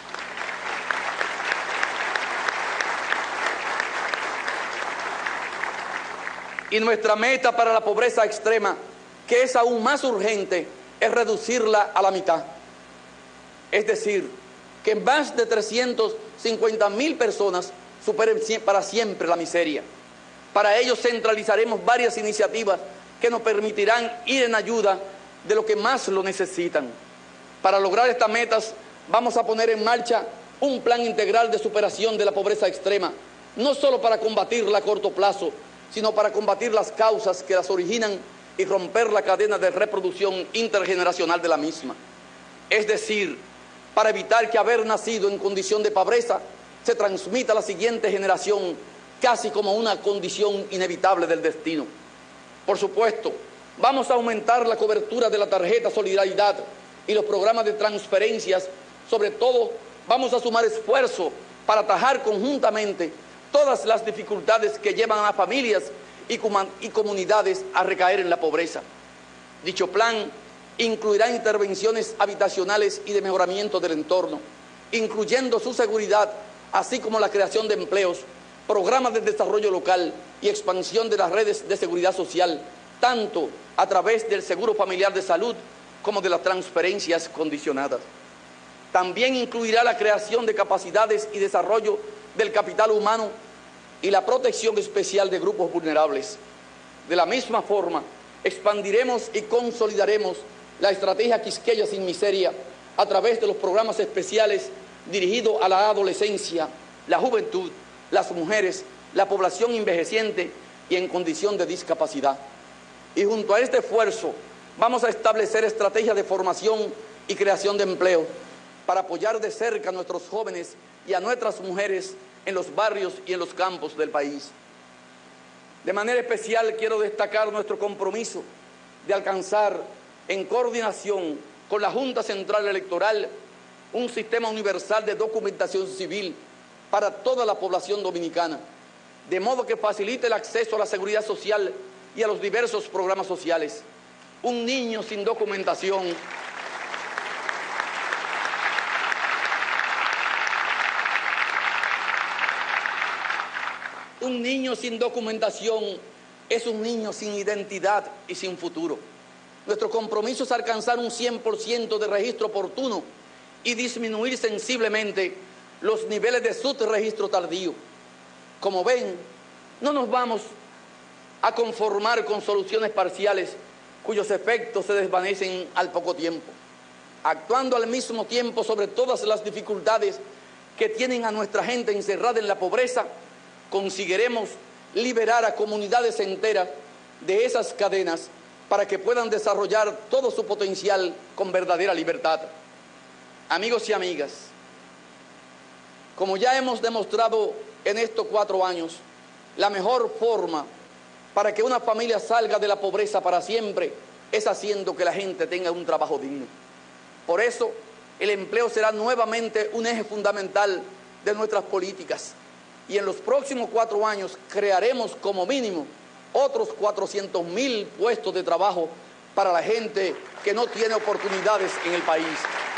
y nuestra meta para la pobreza extrema, que es aún más urgente, es reducirla a la mitad. Es decir, que más de trescientas cincuenta mil personas superen para siempre la miseria. Para ello centralizaremos varias iniciativas que nos permitirán ir en ayuda de los que más lo necesitan. Para lograr estas metas vamos a poner en marcha un plan integral de superación de la pobreza extrema, no solo para combatirla a corto plazo, sino para combatir las causas que las originan y romper la cadena de reproducción intergeneracional de la misma. Es decir, para evitar que haber nacido en condición de pobreza se transmita a la siguiente generación casi como una condición inevitable del destino. Por supuesto, vamos a aumentar la cobertura de la tarjeta Solidaridad y los programas de transferencias. Sobre todo, vamos a sumar esfuerzo para atajar conjuntamente todas las dificultades que llevan a familias y, y comunidades a recaer en la pobreza. Dicho plan incluirá intervenciones habitacionales y de mejoramiento del entorno, incluyendo su seguridad, así como la creación de empleos, programas de desarrollo local y expansión de las redes de seguridad social, tanto a través del Seguro Familiar de Salud como de las transferencias condicionadas. También incluirá la creación de capacidades y desarrollo del capital humano y la protección especial de grupos vulnerables. De la misma forma, expandiremos y consolidaremos la estrategia Quisqueya sin Miseria a través de los programas especiales dirigidos a la adolescencia, la juventud, las mujeres, la población envejeciente y en condición de discapacidad. Y junto a este esfuerzo vamos a establecer estrategias de formación y creación de empleo para apoyar de cerca a nuestros jóvenes y a nuestras mujeres en los barrios y en los campos del país. De manera especial quiero destacar nuestro compromiso de alcanzar, en coordinación con la Junta Central Electoral, un sistema universal de documentación civil para toda la población dominicana, de modo que facilite el acceso a la seguridad social y a los diversos programas sociales. Un niño sin documentación un niño sin documentación es un niño sin identidad y sin futuro. Nuestro compromiso es alcanzar un cien por ciento de registro oportuno y disminuir sensiblemente los niveles de subregistro tardío. Como ven, no nos vamos a conformar con soluciones parciales cuyos efectos se desvanecen al poco tiempo. Actuando al mismo tiempo sobre todas las dificultades que tienen a nuestra gente encerrada en la pobreza, conseguiremos liberar a comunidades enteras de esas cadenas para que puedan desarrollar todo su potencial con verdadera libertad. Amigos y amigas, como ya hemos demostrado en estos cuatro años, la mejor forma para que una familia salga de la pobreza para siempre es haciendo que la gente tenga un trabajo digno. Por eso, el empleo será nuevamente un eje fundamental de nuestras políticas. Y en los próximos cuatro años crearemos como mínimo otros cuatrocientos mil puestos de trabajo para la gente que no tiene oportunidades en el país.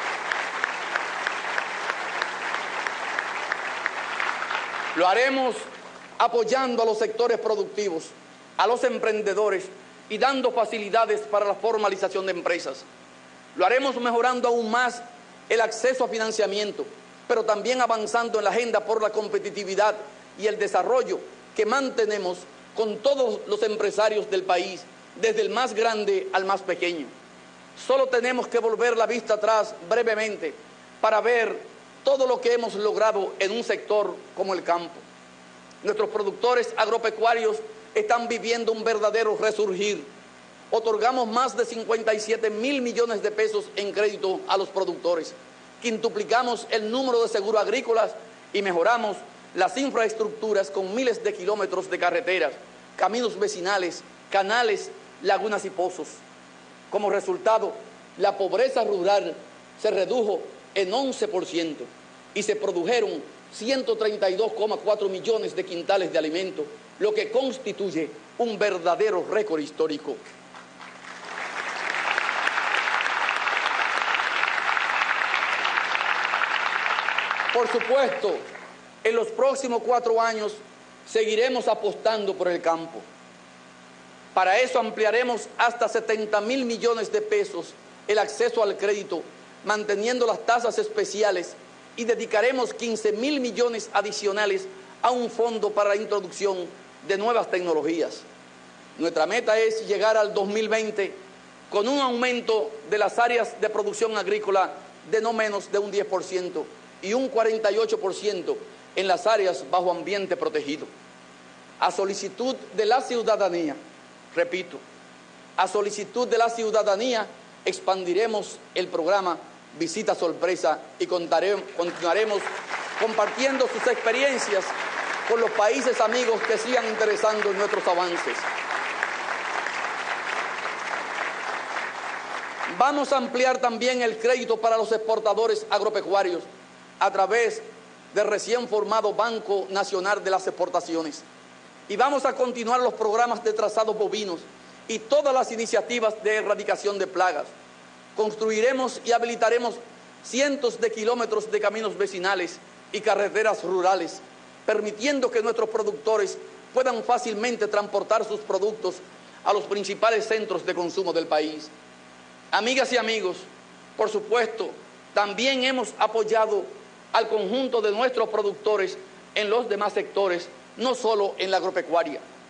Lo haremos apoyando a los sectores productivos, a los emprendedores y dando facilidades para la formalización de empresas. Lo haremos mejorando aún más el acceso a financiamiento, pero también avanzando en la agenda por la competitividad y el desarrollo que mantenemos con todos los empresarios del país, desde el más grande al más pequeño. Solo tenemos que volver la vista atrás brevemente para ver todo lo que hemos logrado en un sector como el campo. Nuestros productores agropecuarios están viviendo un verdadero resurgir. Otorgamos más de cincuenta y siete mil millones de pesos en crédito a los productores. Quintuplicamos el número de seguros agrícolas y mejoramos las infraestructuras con miles de kilómetros de carreteras, caminos vecinales, canales, lagunas y pozos. Como resultado, la pobreza rural se redujo en once por ciento y se produjeron ciento treinta y dos coma cuatro millones de quintales de alimentos, lo que constituye un verdadero récord histórico. Por supuesto, en los próximos cuatro años seguiremos apostando por el campo. Para eso ampliaremos hasta setenta mil millones de pesos el acceso al crédito, manteniendo las tasas especiales, y dedicaremos quince mil millones adicionales a un fondo para la introducción de nuevas tecnologías. Nuestra meta es llegar al dos mil veinte con un aumento de las áreas de producción agrícola de no menos de un diez por ciento y un cuarenta y ocho por ciento en las áreas bajo ambiente protegido. A solicitud de la ciudadanía, repito, a solicitud de la ciudadanía expandiremos el programa Visita Sorpresa y contaremos, continuaremos compartiendo sus experiencias con los países amigos que sigan interesando en nuestros avances. Vamos a ampliar también el crédito para los exportadores agropecuarios a través del recién formado Banco Nacional de las Exportaciones. Y vamos a continuar los programas de trazados bovinos y todas las iniciativas de erradicación de plagas. Construiremos y habilitaremos cientos de kilómetros de caminos vecinales y carreteras rurales, permitiendo que nuestros productores puedan fácilmente transportar sus productos a los principales centros de consumo del país. Amigas y amigos, por supuesto, también hemos apoyado al conjunto de nuestros productores en los demás sectores, no solo en la agropecuaria.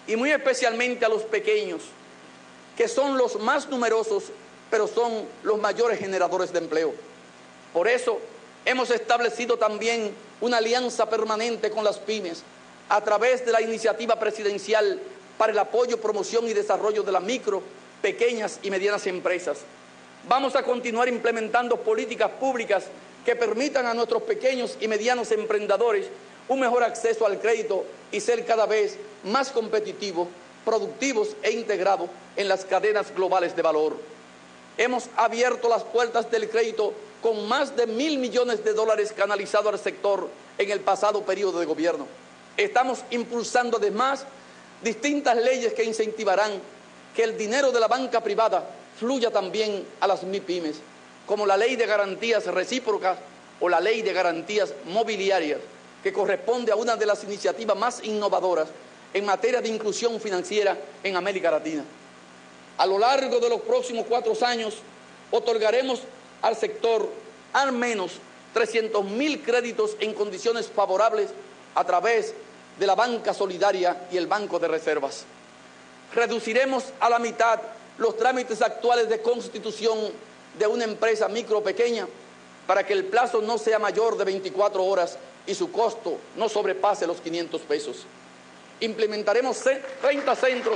y muy especialmente a los pequeños, que son los más numerosos, pero son los mayores generadores de empleo. Por eso hemos establecido también una alianza permanente con las pymes a través de la iniciativa presidencial para el apoyo, promoción y desarrollo de las micro, pequeñas y medianas empresas. Vamos a continuar implementando políticas públicas que permitan a nuestros pequeños y medianos emprendedores un mejor acceso al crédito y ser cada vez más competitivos, productivos e integrados en las cadenas globales de valor. Hemos abierto las puertas del crédito con más de mil millones de dólares canalizados al sector en el pasado periodo de gobierno. Estamos impulsando además distintas leyes que incentivarán que el dinero de la banca privada fluya también a las MIPYMES, como la Ley de Garantías Recíprocas o la Ley de Garantías Mobiliarias, que corresponde a una de las iniciativas más innovadoras en materia de inclusión financiera en América Latina. A lo largo de los próximos cuatro años, otorgaremos al sector al menos trescientos mil créditos en condiciones favorables a través de la banca solidaria y el Banco de Reservas. Reduciremos a la mitad los trámites actuales de constitución de una empresa micro pequeña para que el plazo no sea mayor de veinticuatro horas y su costo no sobrepase los quinientos pesos. Implementaremos treinta centros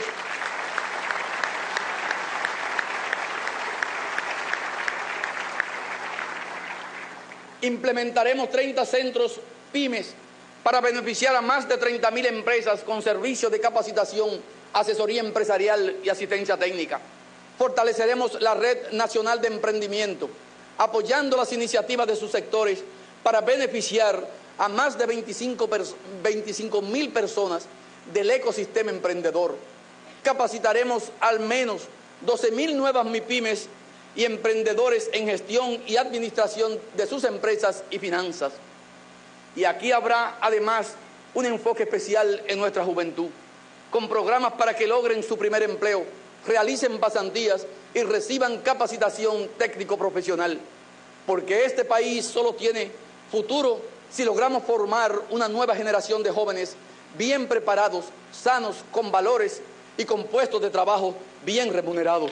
Implementaremos treinta centros pymes para beneficiar a más de treinta mil empresas con servicios de capacitación, asesoría empresarial y asistencia técnica. Fortaleceremos la Red Nacional de Emprendimiento, apoyando las iniciativas de sus sectores para beneficiar a más de veinticinco mil personas del ecosistema emprendedor. Capacitaremos al menos doce mil nuevas MIPYMES y emprendedores en gestión y administración de sus empresas y finanzas. Y aquí habrá además un enfoque especial en nuestra juventud, con programas para que logren su primer empleo, realicen pasantías y reciban capacitación técnico-profesional, porque este país solo tiene futuro si logramos formar una nueva generación de jóvenes bien preparados, sanos, con valores y con puestos de trabajo bien remunerados.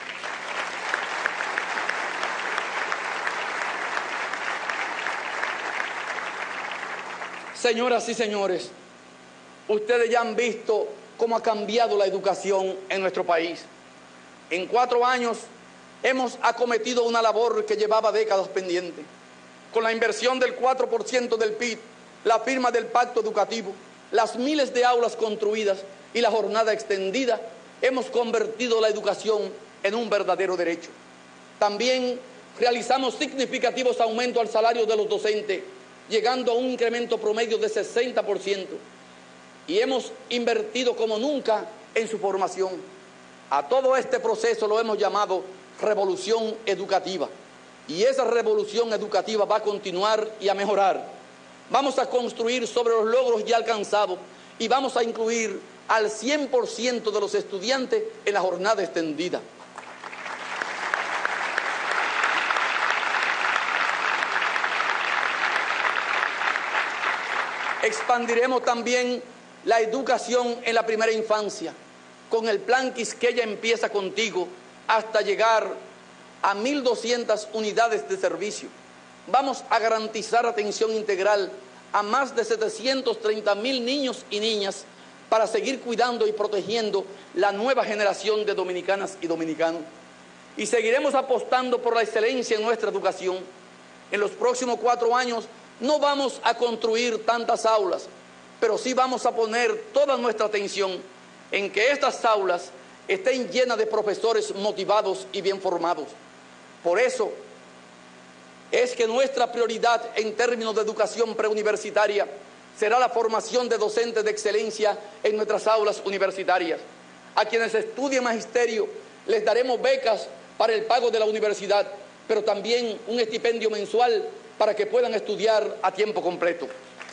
Señoras y señores, ustedes ya han visto cómo ha cambiado la educación en nuestro país. En cuatro años hemos acometido una labor que llevaba décadas pendiente. Con la inversión del cuatro por ciento del P I B, la firma del Pacto Educativo, las miles de aulas construidas y la jornada extendida, hemos convertido la educación en un verdadero derecho. También realizamos significativos aumentos al salario de los docentes, llegando a un incremento promedio de sesenta por ciento. Y hemos invertido como nunca en su formación. A todo este proceso lo hemos llamado revolución educativa. Y esa revolución educativa va a continuar y a mejorar. Vamos a construir sobre los logros ya alcanzados y vamos a incluir al cien por ciento de los estudiantes en la jornada extendida. Expandiremos también la educación en la primera infancia, con el plan Quisqueya Empieza Contigo, hasta llegar a mil doscientas unidades de servicio. Vamos a garantizar atención integral a más de setecientos treinta mil niños y niñas para seguir cuidando y protegiendo la nueva generación de dominicanas y dominicanos. Y seguiremos apostando por la excelencia en nuestra educación. En los próximos cuatro años no vamos a construir tantas aulas, pero sí vamos a poner toda nuestra atención en que estas aulas estén llenas de profesores motivados y bien formados. Por eso es que nuestra prioridad en términos de educación preuniversitaria será la formación de docentes de excelencia en nuestras aulas universitarias. A quienes estudien magisterio les daremos becas para el pago de la universidad, pero también un estipendio mensual para que puedan estudiar a tiempo completo.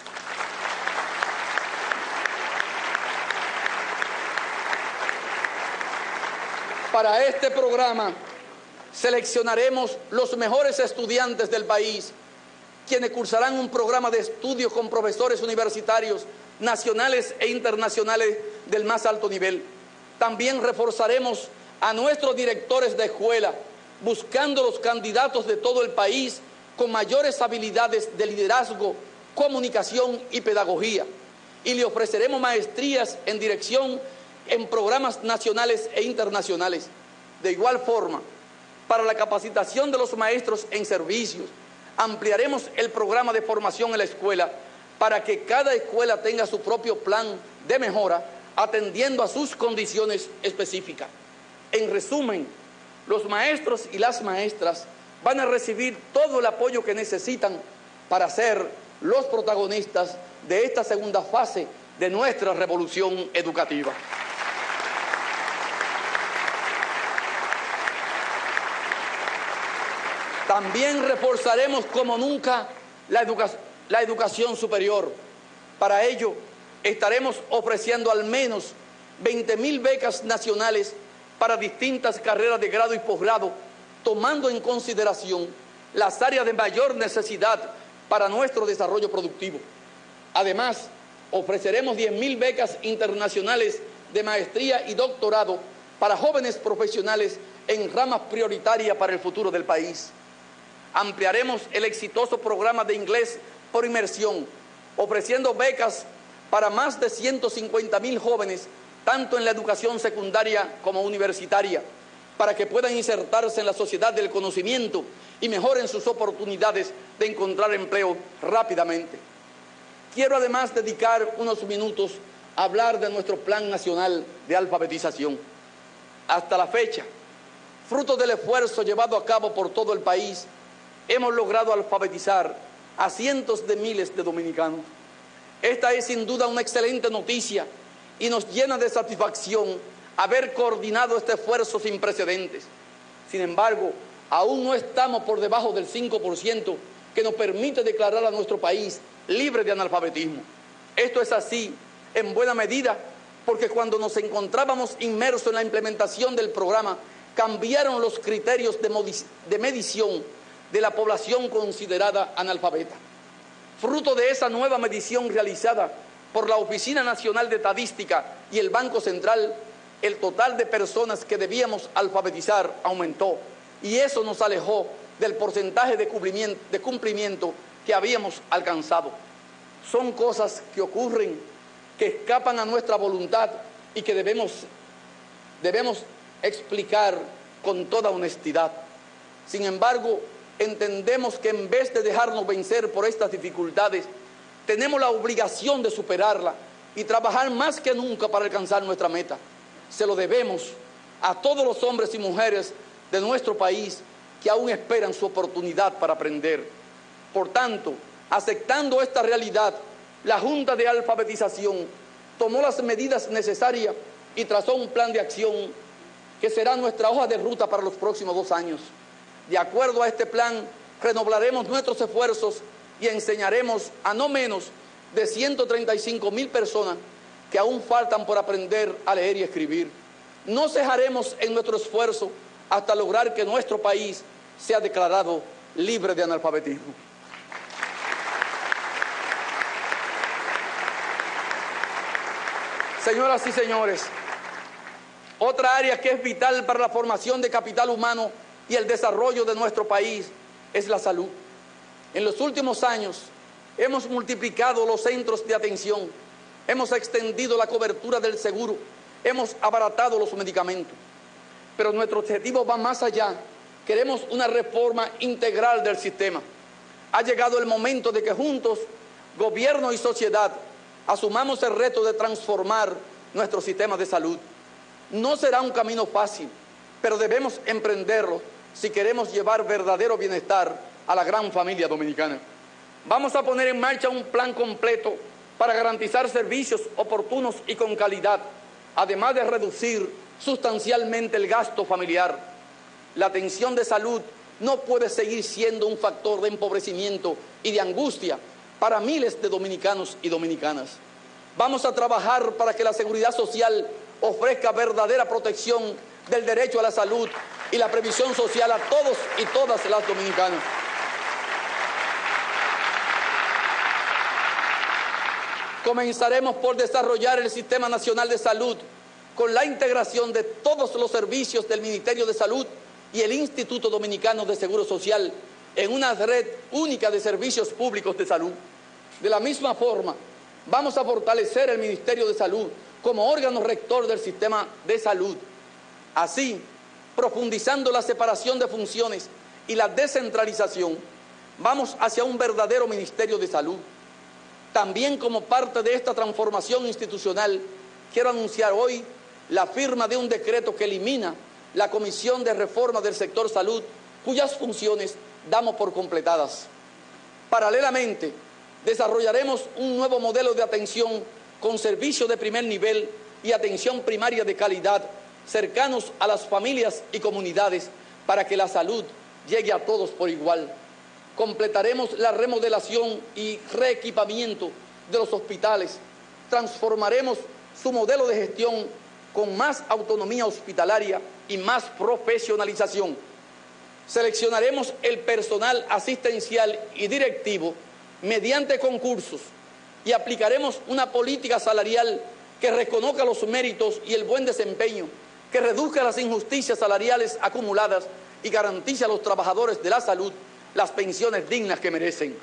Para este programa seleccionaremos los mejores estudiantes del país, quienes cursarán un programa de estudios con profesores universitarios nacionales e internacionales del más alto nivel. También reforzaremos a nuestros directores de escuela, buscando los candidatos de todo el país con mayores habilidades de liderazgo, comunicación y pedagogía. Y le ofreceremos maestrías en dirección en programas nacionales e internacionales. De igual forma, para la capacitación de los maestros en servicios, ampliaremos el programa de formación en la escuela para que cada escuela tenga su propio plan de mejora atendiendo a sus condiciones específicas. En resumen, los maestros y las maestras van a recibir todo el apoyo que necesitan para ser los protagonistas de esta segunda fase de nuestra revolución educativa. También reforzaremos como nunca la, educa la educación superior. Para ello, estaremos ofreciendo al menos veinte mil becas nacionales para distintas carreras de grado y posgrado, tomando en consideración las áreas de mayor necesidad para nuestro desarrollo productivo. Además, ofreceremos diez mil becas internacionales de maestría y doctorado para jóvenes profesionales en ramas prioritarias para el futuro del país. Ampliaremos el exitoso programa de inglés por inmersión, ofreciendo becas para más de ciento cincuenta mil jóvenes, tanto en la educación secundaria como universitaria, para que puedan insertarse en la sociedad del conocimiento y mejoren sus oportunidades de encontrar empleo rápidamente. Quiero además dedicar unos minutos a hablar de nuestro Plan Nacional de Alfabetización. Hasta la fecha, fruto del esfuerzo llevado a cabo por todo el país, hemos logrado alfabetizar a cientos de miles de dominicanos. Esta es sin duda una excelente noticia y nos llena de satisfacción haber coordinado este esfuerzo sin precedentes. Sin embargo, aún no estamos por debajo del cinco por ciento que nos permite declarar a nuestro país libre de analfabetismo. Esto es así en buena medida porque cuando nos encontrábamos inmersos en la implementación del programa, cambiaron los criterios de, de medición de la población considerada analfabeta. Fruto de esa nueva medición realizada por la Oficina Nacional de Estadística y el Banco Central, el total de personas que debíamos alfabetizar aumentó y eso nos alejó del porcentaje de cumplimiento, de cumplimiento que habíamos alcanzado. Son cosas que ocurren, que escapan a nuestra voluntad y que debemos, debemos explicar con toda honestidad. Sin embargo, entendemos que en vez de dejarnos vencer por estas dificultades, tenemos la obligación de superarla y trabajar más que nunca para alcanzar nuestra meta. Se lo debemos a todos los hombres y mujeres de nuestro país que aún esperan su oportunidad para aprender. Por tanto, aceptando esta realidad, la Junta de Alfabetización tomó las medidas necesarias y trazó un plan de acción que será nuestra hoja de ruta para los próximos dos años. De acuerdo a este plan, renovaremos nuestros esfuerzos y enseñaremos a no menos de ciento treinta y cinco mil personas que aún faltan por aprender a leer y escribir. No cejaremos en nuestro esfuerzo hasta lograr que nuestro país sea declarado libre de analfabetismo. Señoras y señores, otra área que es vital para la formación de capital humano y el desarrollo de nuestro país es la salud. En los últimos años hemos multiplicado los centros de atención, hemos extendido la cobertura del seguro, hemos abaratado los medicamentos. Pero nuestro objetivo va más allá. Queremos una reforma integral del sistema. Ha llegado el momento de que juntos, gobierno y sociedad, asumamos el reto de transformar nuestro sistema de salud. No será un camino fácil, pero debemos emprenderlo si queremos llevar verdadero bienestar a la gran familia dominicana. Vamos a poner en marcha un plan completo para garantizar servicios oportunos y con calidad, además de reducir sustancialmente el gasto familiar. La atención de salud no puede seguir siendo un factor de empobrecimiento y de angustia para miles de dominicanos y dominicanas. Vamos a trabajar para que la seguridad social ofrezca verdadera protección del derecho a la salud y la previsión social a todos y todas las dominicanas. Comenzaremos por desarrollar el Sistema Nacional de Salud con la integración de todos los servicios del Ministerio de Salud y el Instituto Dominicano de Seguro Social en una red única de servicios públicos de salud. De la misma forma, vamos a fortalecer el Ministerio de Salud como órgano rector del sistema de salud. Así, profundizando la separación de funciones y la descentralización, vamos hacia un verdadero Ministerio de Salud. También como parte de esta transformación institucional, quiero anunciar hoy la firma de un decreto que elimina la Comisión de Reforma del Sector Salud, cuyas funciones damos por completadas. Paralelamente, desarrollaremos un nuevo modelo de atención con servicios de primer nivel y atención primaria de calidad, cercanos a las familias y comunidades, para que la salud llegue a todos por igual. Completaremos la remodelación y reequipamiento de los hospitales. Transformaremos su modelo de gestión con más autonomía hospitalaria y más profesionalización. Seleccionaremos el personal asistencial y directivo mediante concursos y aplicaremos una política salarial que reconozca los méritos y el buen desempeño, que reduzca las injusticias salariales acumuladas y garantice a los trabajadores de la salud las pensiones dignas que merecen.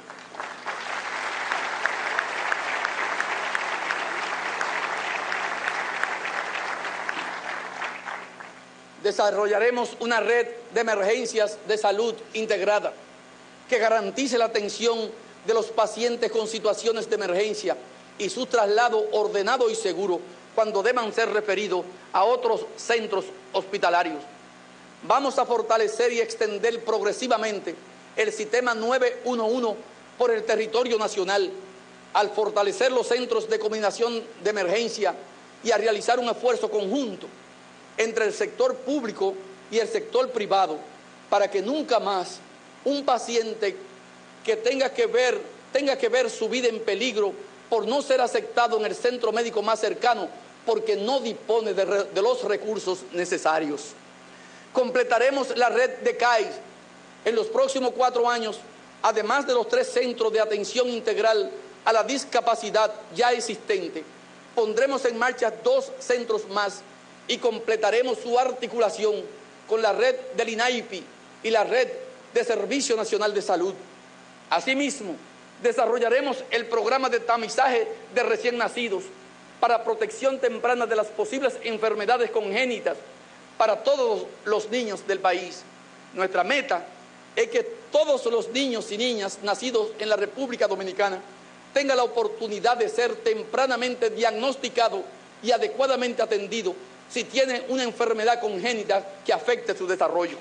Desarrollaremos una red de emergencias de salud integrada que garantice la atención de los pacientes con situaciones de emergencia y su traslado ordenado y seguro cuando deban ser referidos a otros centros hospitalarios. Vamos a fortalecer y extender progresivamente el sistema nueve uno uno por el territorio nacional, al fortalecer los centros de coordinación de emergencia y a realizar un esfuerzo conjunto entre el sector público y el sector privado para que nunca más un paciente que tenga que ver, tenga que ver su vida en peligro por no ser aceptado en el centro médico más cercano porque no dispone de, re, de los recursos necesarios. Completaremos la red de C A I S en los próximos cuatro años, además de los tres centros de atención integral a la discapacidad ya existentes. Pondremos en marcha dos centros más y completaremos su articulación con la red del INAIPI y la red de Servicio Nacional de Salud. Asimismo, desarrollaremos el programa de tamizaje de recién nacidos para protección temprana de las posibles enfermedades congénitas para todos los niños del país. Nuestra meta es que todos los niños y niñas nacidos en la República Dominicana tengan la oportunidad de ser tempranamente diagnosticados y adecuadamente atendidos si tienen una enfermedad congénita que afecte su desarrollo.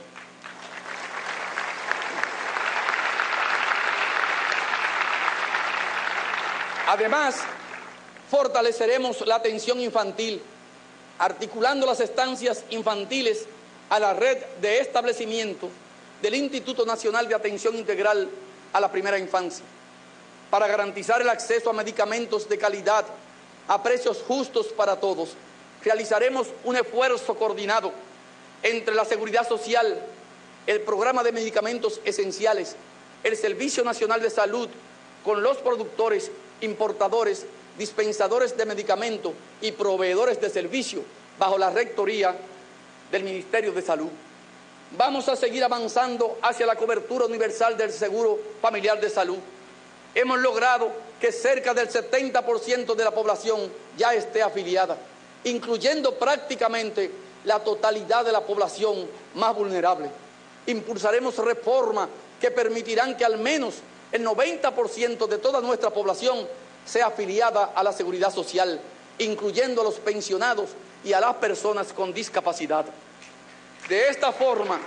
Además, fortaleceremos la atención infantil, articulando las estancias infantiles a la red de establecimientos del Instituto Nacional de Atención Integral a la Primera Infancia, para garantizar el acceso a medicamentos de calidad a precios justos para todos. Realizaremos un esfuerzo coordinado entre la Seguridad Social, el Programa de Medicamentos Esenciales, el Servicio Nacional de Salud, con los productores, importadores, dispensadores de medicamentos y proveedores de servicio bajo la rectoría del Ministerio de Salud. Vamos a seguir avanzando hacia la cobertura universal del Seguro Familiar de Salud. Hemos logrado que cerca del setenta por ciento de la población ya esté afiliada, incluyendo prácticamente la totalidad de la población más vulnerable. Impulsaremos reformas que permitirán que al menos el noventa por ciento de toda nuestra población sea afiliada a la seguridad social, incluyendo a los pensionados y a las personas con discapacidad. De esta forma,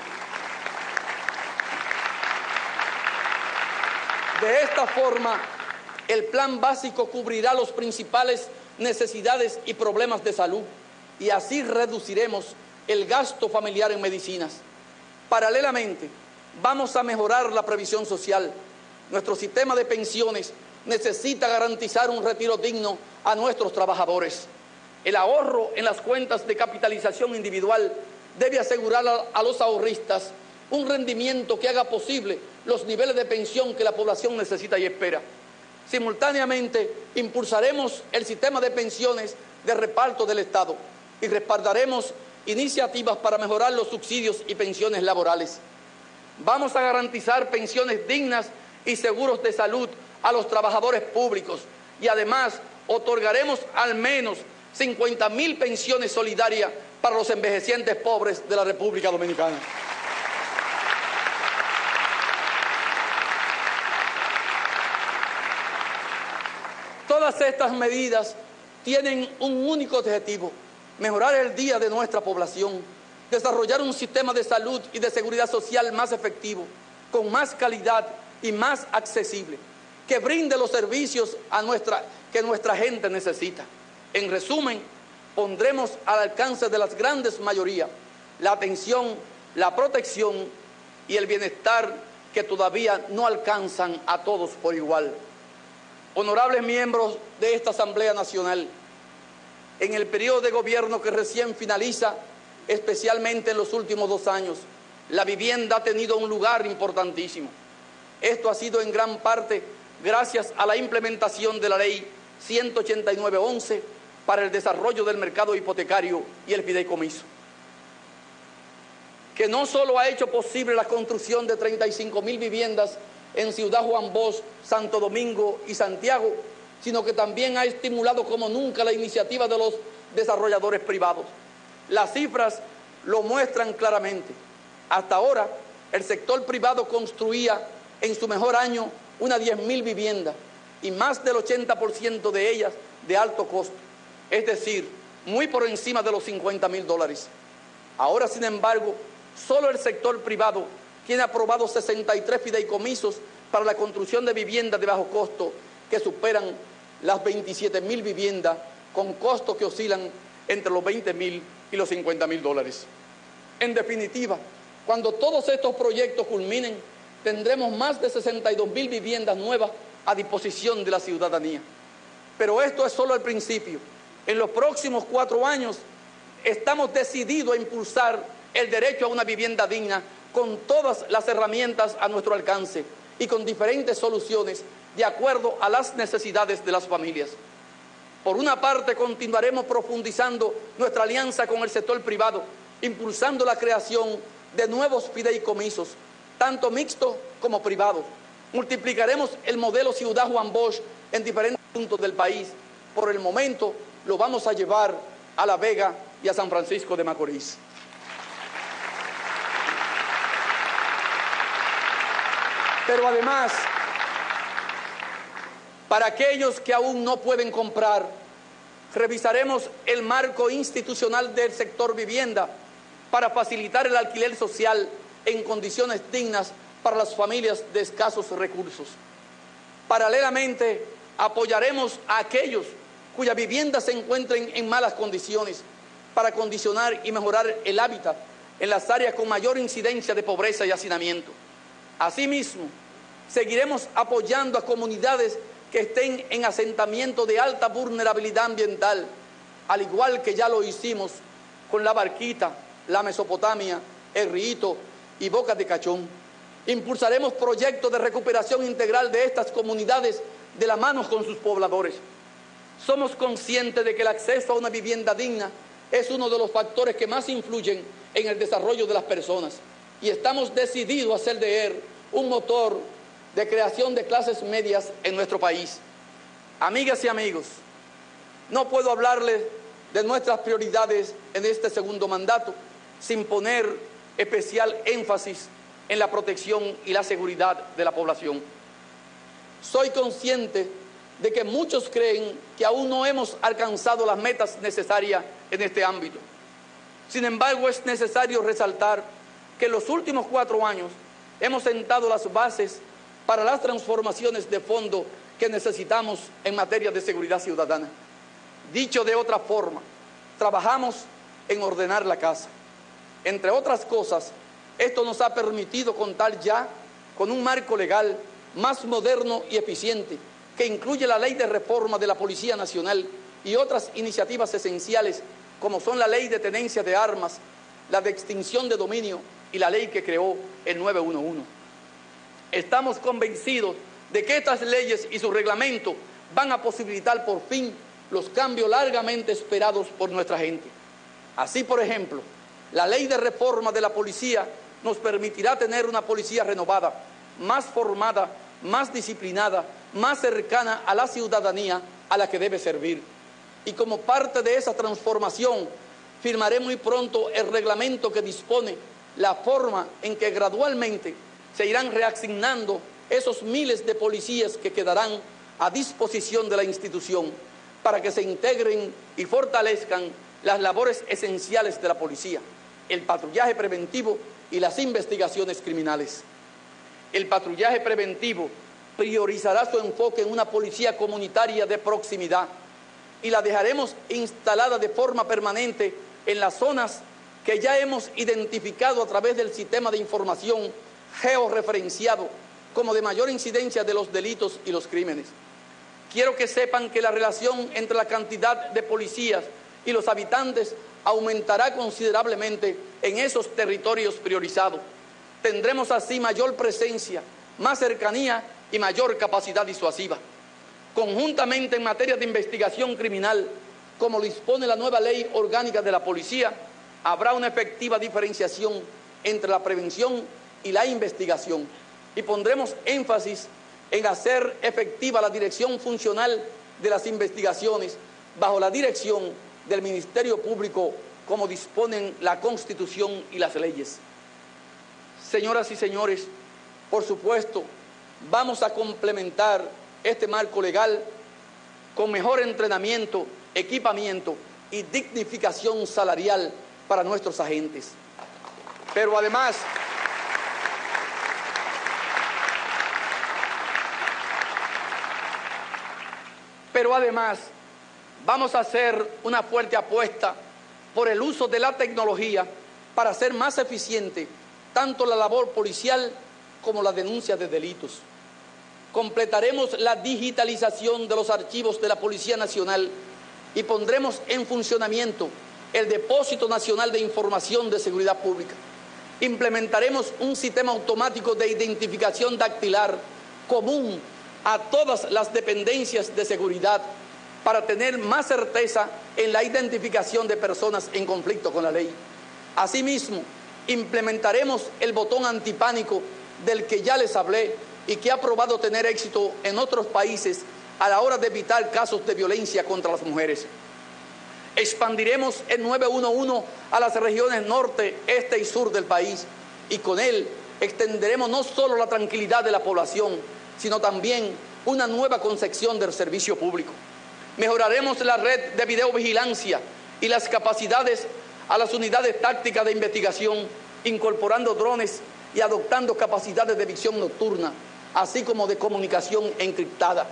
de esta forma, el plan básico cubrirá las principales necesidades y problemas de salud y así reduciremos el gasto familiar en medicinas. Paralelamente, vamos a mejorar la previsión social. Nuestro sistema de pensiones necesita garantizar un retiro digno a nuestros trabajadores. El ahorro en las cuentas de capitalización individual debe asegurar a, a los ahorristas un rendimiento que haga posible los niveles de pensión que la población necesita y espera. Simultáneamente, impulsaremos el sistema de pensiones de reparto del Estado y respaldaremos iniciativas para mejorar los subsidios y pensiones laborales. Vamos a garantizar pensiones dignas y seguros de salud a los trabajadores públicos y además otorgaremos al menos cincuenta mil pensiones solidarias para los envejecientes pobres de la República Dominicana. Todas estas medidas tienen un único objetivo: mejorar el día de nuestra población, desarrollar un sistema de salud y de seguridad social más efectivo, con más calidad y más accesible, que brinde los servicios a nuestra, que nuestra gente necesita. En resumen, pondremos al alcance de las grandes mayorías la atención, la protección y el bienestar que todavía no alcanzan a todos por igual. Honorables miembros de esta Asamblea Nacional, en el periodo de gobierno que recién finaliza, especialmente en los últimos dos años, la vivienda ha tenido un lugar importantísimo. Esto ha sido en gran parte gracias a la implementación de la Ley ciento ochenta y nueve once para el desarrollo del mercado hipotecario y el fideicomiso, que no solo ha hecho posible la construcción de treinta y cinco mil viviendas en Ciudad Juan Bosch, Santo Domingo y Santiago, sino que también ha estimulado como nunca la iniciativa de los desarrolladores privados. Las cifras lo muestran claramente. Hasta ahora, el sector privado construía en su mejor año unas diez mil viviendas y más del ochenta por ciento de ellas de alto costo, es decir, muy por encima de los cincuenta mil dólares. Ahora, sin embargo, solo el sector privado tiene aprobado sesenta y tres fideicomisos para la construcción de viviendas de bajo costo que superan las veintisiete mil viviendas con costos que oscilan entre los veinte mil y los cincuenta mil dólares. En definitiva, cuando todos estos proyectos culminen, tendremos más de sesenta y dos mil viviendas nuevas a disposición de la ciudadanía. Pero esto es solo el principio. En los próximos cuatro años estamos decididos a impulsar el derecho a una vivienda digna con todas las herramientas a nuestro alcance y con diferentes soluciones de acuerdo a las necesidades de las familias. Por una parte, continuaremos profundizando nuestra alianza con el sector privado, impulsando la creación de nuevos fideicomisos, tanto mixtos como privados. Multiplicaremos el modelo Ciudad Juan Bosch en diferentes puntos del país. Por el momento, lo vamos a llevar a La Vega y a San Francisco de Macorís. Pero además, para aquellos que aún no pueden comprar, revisaremos el marco institucional del sector vivienda para facilitar el alquiler social en condiciones dignas para las familias de escasos recursos. Paralelamente, apoyaremos a aquellos cuyas viviendas se encuentren en malas condiciones para condicionar y mejorar el hábitat en las áreas con mayor incidencia de pobreza y hacinamiento. Asimismo, seguiremos apoyando a comunidades que estén en asentamiento de alta vulnerabilidad ambiental, al igual que ya lo hicimos con La Barquita, La Mesopotamia, El Riito y Bocas de Cachón. Impulsaremos proyectos de recuperación integral de estas comunidades de la mano con sus pobladores. Somos conscientes de que el acceso a una vivienda digna es uno de los factores que más influyen en el desarrollo de las personas y estamos decididos a hacer de él un motor de creación de clases medias en nuestro país. Amigas y amigos, no puedo hablarles de nuestras prioridades en este segundo mandato sin poner especial énfasis en la protección y la seguridad de la población. Soy consciente de que muchos creen que aún no hemos alcanzado las metas necesarias en este ámbito. Sin embargo, es necesario resaltar que en los últimos cuatro años hemos sentado las bases para las transformaciones de fondo que necesitamos en materia de seguridad ciudadana. Dicho de otra forma, trabajamos en ordenar la casa. Entre otras cosas, esto nos ha permitido contar ya con un marco legal más moderno y eficiente, que incluye la Ley de Reforma de la Policía Nacional y otras iniciativas esenciales, como son la Ley de Tenencia de Armas, la de Extinción de Dominio y la ley que creó el nueve uno uno. Estamos convencidos de que estas leyes y su reglamento van a posibilitar por fin los cambios largamente esperados por nuestra gente. Así, por ejemplo, la ley de reforma de la policía nos permitirá tener una policía renovada, más formada, más disciplinada, más cercana a la ciudadanía a la que debe servir. Y como parte de esa transformación, firmaré muy pronto el reglamento que dispone la forma en que gradualmente se irán reasignando esos miles de policías que quedarán a disposición de la institución para que se integren y fortalezcan las labores esenciales de la policía, el patrullaje preventivo y las investigaciones criminales. El patrullaje preventivo priorizará su enfoque en una policía comunitaria de proximidad y la dejaremos instalada de forma permanente en las zonas que ya hemos identificado a través del sistema de información georreferenciado como de mayor incidencia de los delitos y los crímenes. Quiero que sepan que la relación entre la cantidad de policías y los habitantes aumentará considerablemente en esos territorios priorizados. Tendremos así mayor presencia, más cercanía y mayor capacidad disuasiva. Conjuntamente en materia de investigación criminal, como lo dispone la nueva ley orgánica de la policía, habrá una efectiva diferenciación entre la prevención y la investigación y pondremos énfasis en hacer efectiva la dirección funcional de las investigaciones bajo la dirección del Ministerio Público, como disponen la Constitución y las leyes. Señoras y señores, por supuesto, vamos a complementar este marco legal con mejor entrenamiento, equipamiento y dignificación salarial para nuestros agentes. Pero además, pero además, vamos a hacer una fuerte apuesta por el uso de la tecnología para hacer más eficiente tanto la labor policial como la denuncia de delitos. Completaremos la digitalización de los archivos de la Policía Nacional y pondremos en funcionamiento el Depósito Nacional de Información de Seguridad Pública. Implementaremos un sistema automático de identificación dactilar común a todas las dependencias de seguridad para tener más certeza en la identificación de personas en conflicto con la ley. Asimismo, implementaremos el botón antipánico del que ya les hablé y que ha probado tener éxito en otros países a la hora de evitar casos de violencia contra las mujeres. Expandiremos el nueve uno uno a las regiones norte, este y sur del país y con él extenderemos no solo la tranquilidad de la población, sino también una nueva concepción del servicio público. Mejoraremos la red de videovigilancia y las capacidades a las unidades tácticas de investigación, incorporando drones y adoptando capacidades de visión nocturna, así como de comunicación encriptada.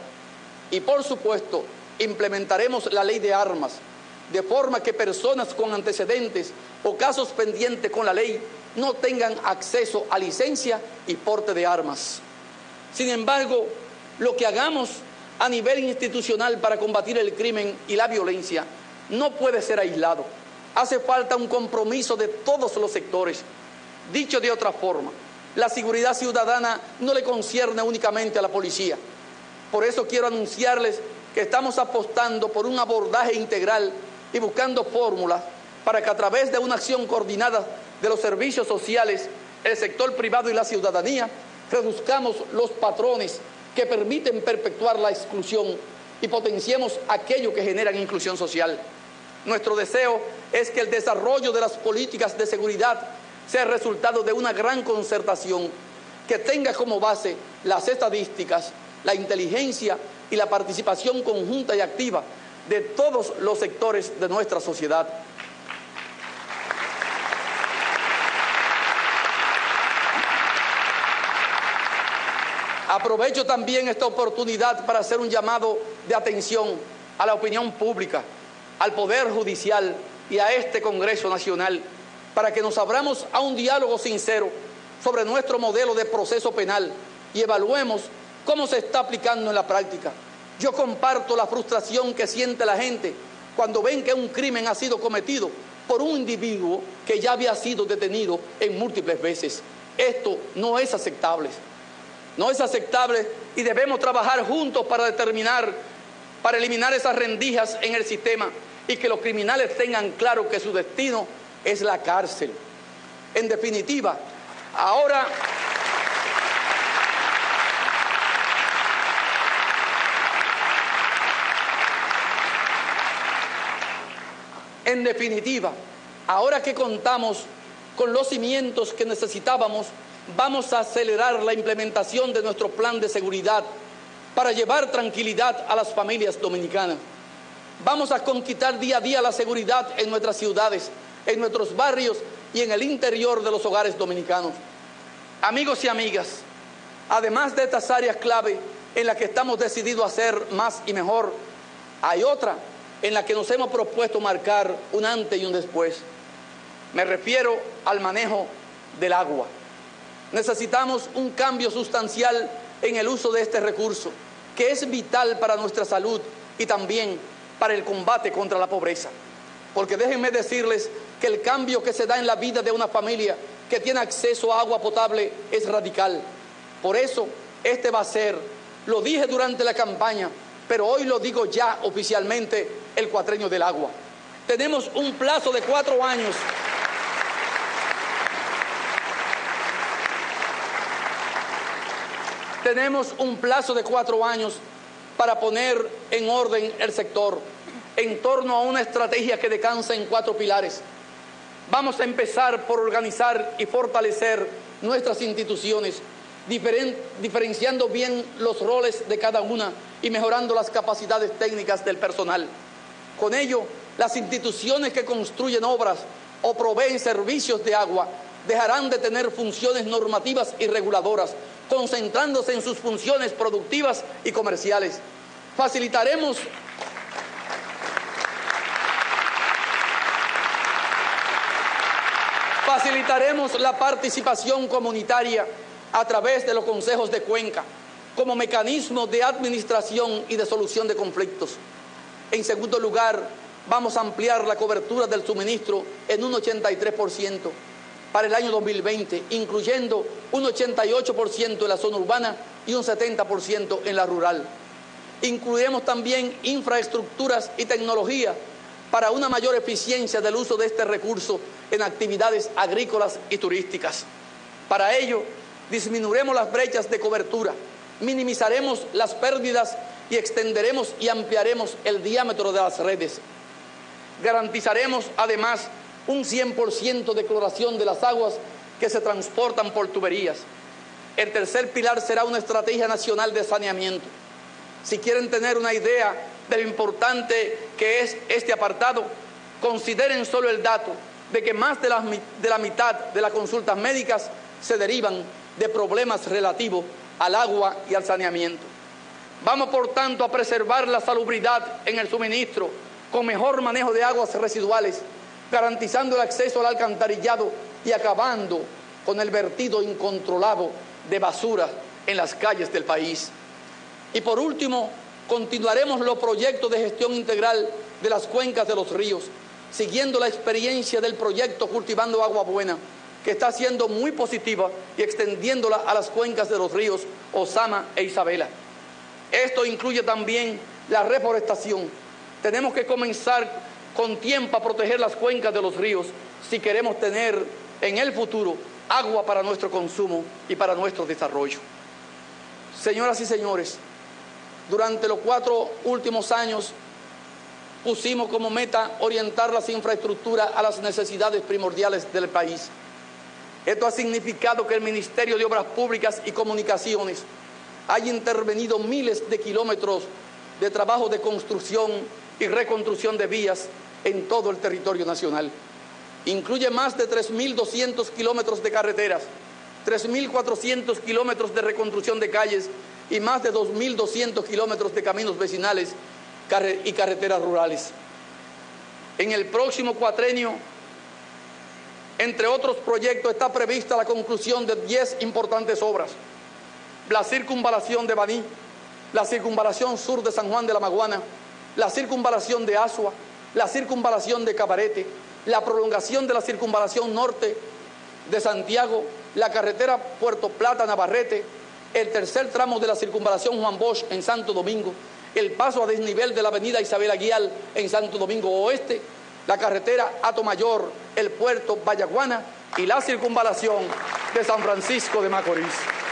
Y por supuesto, implementaremos la ley de armas, de forma que personas con antecedentes o casos pendientes con la ley no tengan acceso a licencia y porte de armas. Sin embargo, lo que hagamos a nivel institucional para combatir el crimen y la violencia no puede ser aislado. Hace falta un compromiso de todos los sectores. Dicho de otra forma, la seguridad ciudadana no le concierne únicamente a la policía. Por eso quiero anunciarles que estamos apostando por un abordaje integral y buscando fórmulas para que a través de una acción coordinada de los servicios sociales, el sector privado y la ciudadanía, reduzcamos los patrones que permiten perpetuar la exclusión y potenciemos aquello que genera inclusión social. Nuestro deseo es que el desarrollo de las políticas de seguridad sea el resultado de una gran concertación que tenga como base las estadísticas, la inteligencia y la participación conjunta y activa de todos los sectores de nuestra sociedad. Aprovecho también esta oportunidad para hacer un llamado de atención a la opinión pública, al Poder Judicial y a este Congreso Nacional, para que nos abramos a un diálogo sincero sobre nuestro modelo de proceso penal y evaluemos cómo se está aplicando en la práctica. Yo comparto la frustración que siente la gente cuando ven que un crimen ha sido cometido por un individuo que ya había sido detenido en múltiples veces. Esto no es aceptable. No es aceptable y debemos trabajar juntos para determinar, para eliminar esas rendijas en el sistema y que los criminales tengan claro que su destino es la cárcel. En definitiva, ahora... En definitiva, ahora que contamos con los cimientos que necesitábamos, vamos a acelerar la implementación de nuestro plan de seguridad para llevar tranquilidad a las familias dominicanas. Vamos a conquistar día a día la seguridad en nuestras ciudades, en nuestros barrios y en el interior de los hogares dominicanos. Amigos y amigas, además de estas áreas clave en las que estamos decididos a hacer más y mejor, hay otra en la que nos hemos propuesto marcar un antes y un después. Me refiero al manejo del agua. Necesitamos un cambio sustancial en el uso de este recurso, que es vital para nuestra salud y también para el combate contra la pobreza. Porque déjenme decirles que el cambio que se da en la vida de una familia que tiene acceso a agua potable es radical. Por eso, este va a ser, lo dije durante la campaña, pero hoy lo digo ya oficialmente, el cuatrenio del agua. Tenemos un plazo de cuatro años. Tenemos un plazo de cuatro años para poner en orden el sector en torno a una estrategia que descansa en cuatro pilares. Vamos a empezar por organizar y fortalecer nuestras instituciones, diferen, diferenciando bien los roles de cada una y mejorando las capacidades técnicas del personal. Con ello, las instituciones que construyen obras o proveen servicios de agua dejarán de tener funciones normativas y reguladoras, concentrándose en sus funciones productivas y comerciales. Facilitaremos Facilitaremos la participación comunitaria a través de los consejos de cuenca como mecanismo de administración y de solución de conflictos. En segundo lugar, vamos a ampliar la cobertura del suministro en un ochenta y tres por ciento para el año dos mil veinte, incluyendo un ochenta y ocho por ciento en la zona urbana y un setenta por ciento en la rural. Incluiremos también infraestructuras y tecnología para una mayor eficiencia del uso de este recurso en actividades agrícolas y turísticas. Para ello, disminuiremos las brechas de cobertura, minimizaremos las pérdidas y extenderemos y ampliaremos el diámetro de las redes. Garantizaremos, además, un cien por ciento de cloración de las aguas que se transportan por tuberías. El tercer pilar será una estrategia nacional de saneamiento. Si quieren tener una idea de lo importante que es este apartado, consideren solo el dato de que más de la, de la mitad de las consultas médicas se derivan de problemas relativos al agua y al saneamiento. Vamos, por tanto, a preservar la salubridad en el suministro con mejor manejo de aguas residuales, garantizando el acceso al alcantarillado y acabando con el vertido incontrolado de basura en las calles del país. Y por último, continuaremos los proyectos de gestión integral de las cuencas de los ríos, siguiendo la experiencia del proyecto Cultivando Agua Buena, que está siendo muy positiva y extendiéndola a las cuencas de los ríos Ozama e Isabela. Esto incluye también la reforestación. Tenemos que comenzar con tiempo a proteger las cuencas de los ríos si queremos tener en el futuro agua para nuestro consumo y para nuestro desarrollo. Señoras y señores, durante los cuatro últimos años pusimos como meta orientar las infraestructuras a las necesidades primordiales del país. Esto ha significado que el Ministerio de Obras Públicas y Comunicaciones haya intervenido miles de kilómetros de trabajo de construcción y reconstrucción de vías en todo el territorio nacional. Incluye más de tres mil doscientos kilómetros de carreteras, tres mil cuatrocientos kilómetros de reconstrucción de calles y más de dos mil doscientos kilómetros de caminos vecinales y carreteras rurales. En el próximo cuatrenio, entre otros proyectos, está prevista la conclusión de diez importantes obras: la circunvalación de Baní, la circunvalación sur de San Juan de la Maguana, la circunvalación de Asua, la circunvalación de Cabarete, la prolongación de la circunvalación norte de Santiago, la carretera Puerto Plata-Navarrete, el tercer tramo de la circunvalación Juan Bosch en Santo Domingo, el paso a desnivel de la avenida Isabel Aguiar en Santo Domingo Oeste, la carretera Atomayor, el puerto Vallaguana y la circunvalación de San Francisco de Macorís.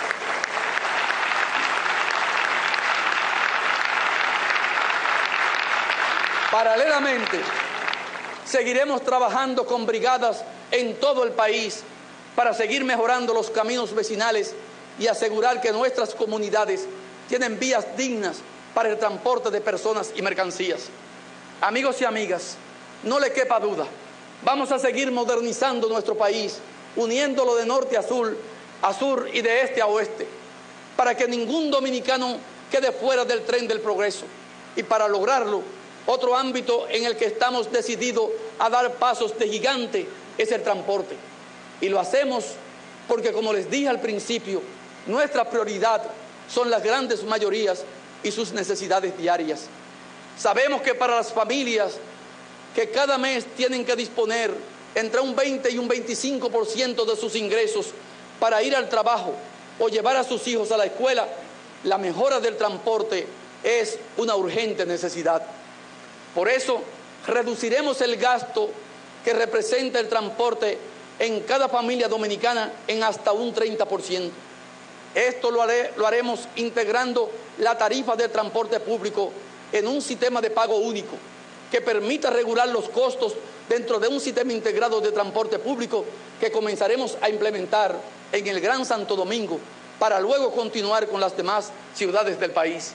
Paralelamente, seguiremos trabajando con brigadas en todo el país para seguir mejorando los caminos vecinales y asegurar que nuestras comunidades tienen vías dignas para el transporte de personas y mercancías. Amigos y amigas, no le quepa duda, vamos a seguir modernizando nuestro país, uniéndolo de norte a sur, a sur y de este a oeste, para que ningún dominicano quede fuera del tren del progreso. Y para lograrlo, otro ámbito en el que estamos decididos a dar pasos de gigante es el transporte. Y lo hacemos porque, como les dije al principio, nuestra prioridad son las grandes mayorías y sus necesidades diarias. Sabemos que para las familias que cada mes tienen que disponer entre un veinte y un veinticinco por ciento de sus ingresos para ir al trabajo o llevar a sus hijos a la escuela, la mejora del transporte es una urgente necesidad. Por eso, reduciremos el gasto que representa el transporte en cada familia dominicana en hasta un treinta por ciento. Esto lo, haré, lo haremos integrando la tarifa del transporte público en un sistema de pago único que permita regular los costos dentro de un sistema integrado de transporte público que comenzaremos a implementar en el Gran Santo Domingo para luego continuar con las demás ciudades del país.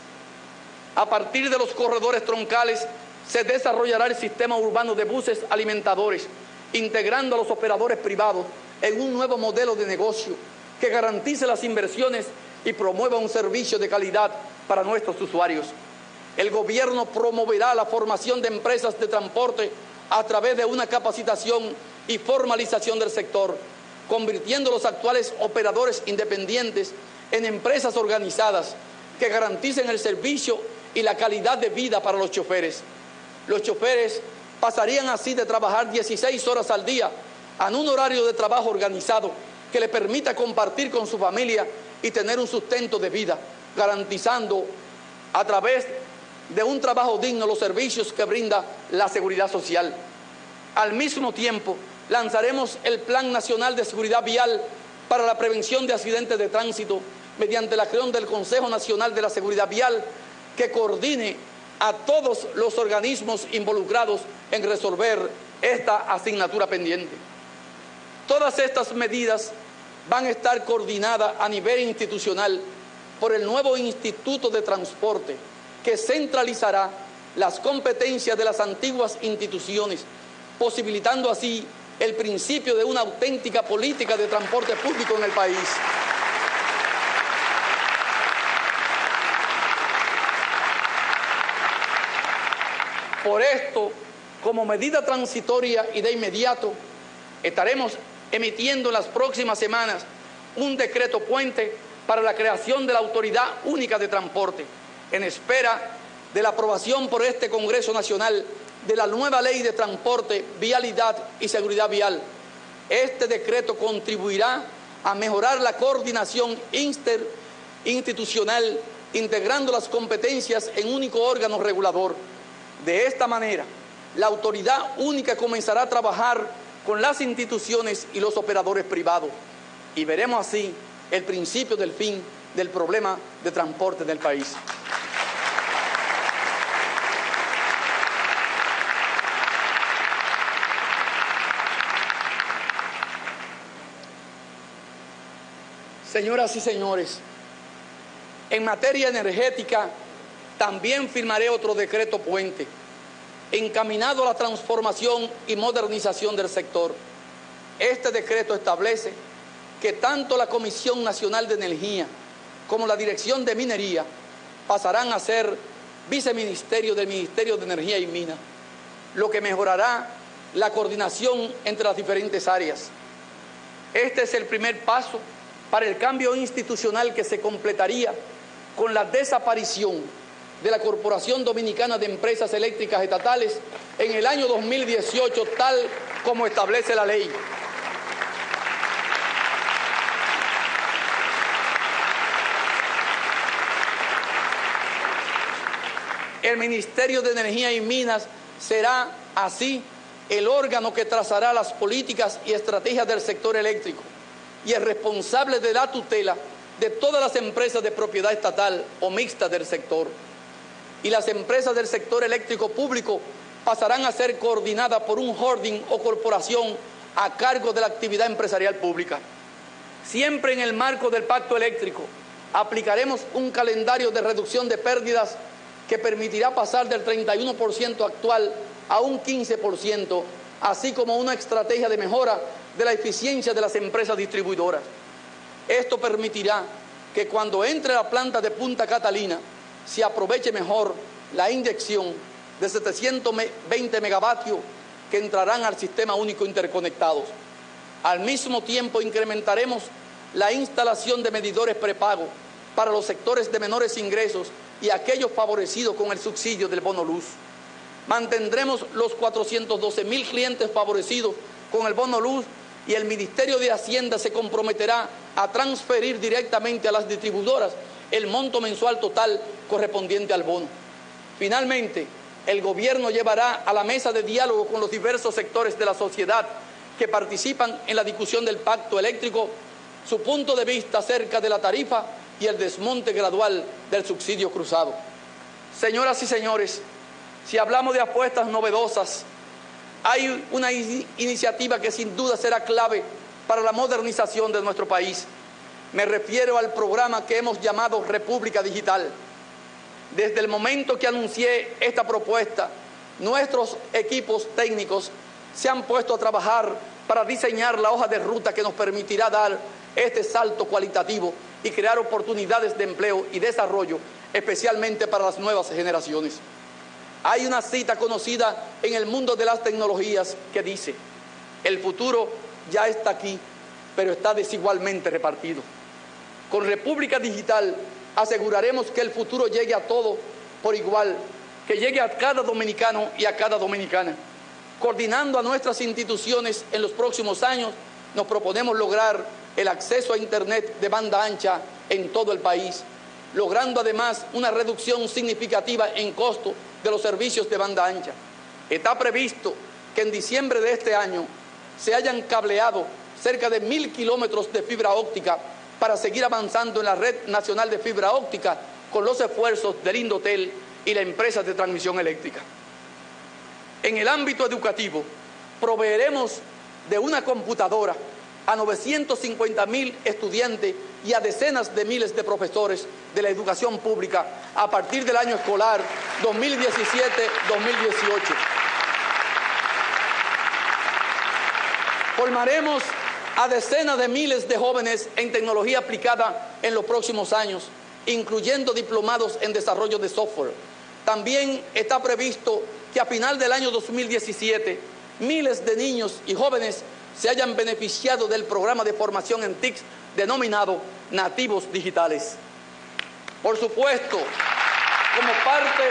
A partir de los corredores troncales se desarrollará el sistema urbano de buses alimentadores, integrando a los operadores privados en un nuevo modelo de negocio que garantice las inversiones y promueva un servicio de calidad para nuestros usuarios. El gobierno promoverá la formación de empresas de transporte a través de una capacitación y formalización del sector, convirtiendo los actuales operadores independientes en empresas organizadas que garanticen el servicio y la calidad de vida para los choferes. Los choferes pasarían así de trabajar dieciséis horas al día a un horario de trabajo organizado que le permita compartir con su familia y tener un sustento de vida, garantizando a través de un trabajo digno los servicios que brinda la seguridad social. Al mismo tiempo, lanzaremos el Plan Nacional de Seguridad Vial para la prevención de accidentes de tránsito mediante la creación del Consejo Nacional de la Seguridad Vial que coordine a todos los organismos involucrados en resolver esta asignatura pendiente. Todas estas medidas van a estar coordinadas a nivel institucional por el nuevo Instituto de Transporte, que centralizará las competencias de las antiguas instituciones, posibilitando así el principio de una auténtica política de transporte público en el país. Por esto, como medida transitoria y de inmediato, estaremos emitiendo en las próximas semanas un decreto puente para la creación de la Autoridad Única de Transporte, en espera de la aprobación por este Congreso Nacional de la nueva Ley de Transporte, Vialidad y Seguridad Vial. Este decreto contribuirá a mejorar la coordinación interinstitucional, integrando las competencias en un único órgano regulador. De esta manera, la Autoridad Única comenzará a trabajar con las instituciones y los operadores privados, y veremos así el principio del fin del problema de transporte del país. Señoras y señores, en materia energética también firmaré otro decreto puente, encaminado a la transformación y modernización del sector. Este decreto establece que tanto la Comisión Nacional de Energía como la Dirección de Minería pasarán a ser viceministerio del Ministerio de Energía y Minas, lo que mejorará la coordinación entre las diferentes áreas. Este es el primer paso para el cambio institucional que se completaría con la desaparición de la Corporación Dominicana de Empresas Eléctricas Estatales en el año dos mil dieciocho, tal como establece la ley. El Ministerio de Energía y Minas será así el órgano que trazará las políticas y estrategias del sector eléctrico y el responsable de la tutela de todas las empresas de propiedad estatal o mixta del sector. Y las empresas del sector eléctrico público pasarán a ser coordinadas por un holding o corporación a cargo de la actividad empresarial pública. Siempre en el marco del pacto eléctrico, aplicaremos un calendario de reducción de pérdidas que permitirá pasar del treinta y uno por ciento actual a un quince por ciento, así como una estrategia de mejora de la eficiencia de las empresas distribuidoras. Esto permitirá que cuando entre la planta de Punta Catalina se aproveche mejor la inyección de setecientos veinte megavatios que entrarán al sistema único interconectados. Al mismo tiempo incrementaremos la instalación de medidores prepago para los sectores de menores ingresos y aquellos favorecidos con el subsidio del bono luz. Mantendremos los cuatrocientos doce mil clientes favorecidos con el bono luz y el Ministerio de Hacienda se comprometerá a transferir directamente a las distribuidoras el monto mensual total correspondiente al bono. Finalmente, el Gobierno llevará a la mesa de diálogo con los diversos sectores de la sociedad que participan en la discusión del pacto eléctrico su punto de vista acerca de la tarifa y el desmonte gradual del subsidio cruzado. Señoras y señores, si hablamos de apuestas novedosas, hay una iniciativa que sin duda será clave para la modernización de nuestro país. Me refiero al programa que hemos llamado República Digital. Desde el momento que anuncié esta propuesta, nuestros equipos técnicos se han puesto a trabajar para diseñar la hoja de ruta que nos permitirá dar este salto cualitativo y crear oportunidades de empleo y desarrollo, especialmente para las nuevas generaciones. Hay una cita conocida en el mundo de las tecnologías que dice: el futuro ya está aquí, pero está desigualmente repartido. Con República Digital aseguraremos que el futuro llegue a todo por igual, que llegue a cada dominicano y a cada dominicana. Coordinando a nuestras instituciones en los próximos años, nos proponemos lograr el acceso a Internet de banda ancha en todo el país, logrando además una reducción significativa en costo de los servicios de banda ancha. Está previsto que en diciembre de este año se hayan cableado cerca de mil kilómetros de fibra óptica para seguir avanzando en la red nacional de fibra óptica con los esfuerzos del Indotel y la empresa de transmisión eléctrica. En el ámbito educativo, proveeremos de una computadora a novecientos cincuenta mil estudiantes y a decenas de miles de profesores de la educación pública a partir del año escolar dos mil diecisiete dos mil dieciocho. Formaremos a decenas de miles de jóvenes en tecnología aplicada en los próximos años, incluyendo diplomados en desarrollo de software. También está previsto que a final del año dos mil diecisiete miles de niños y jóvenes se hayan beneficiado del programa de formación en T I C denominado Nativos Digitales. Por supuesto, como parte,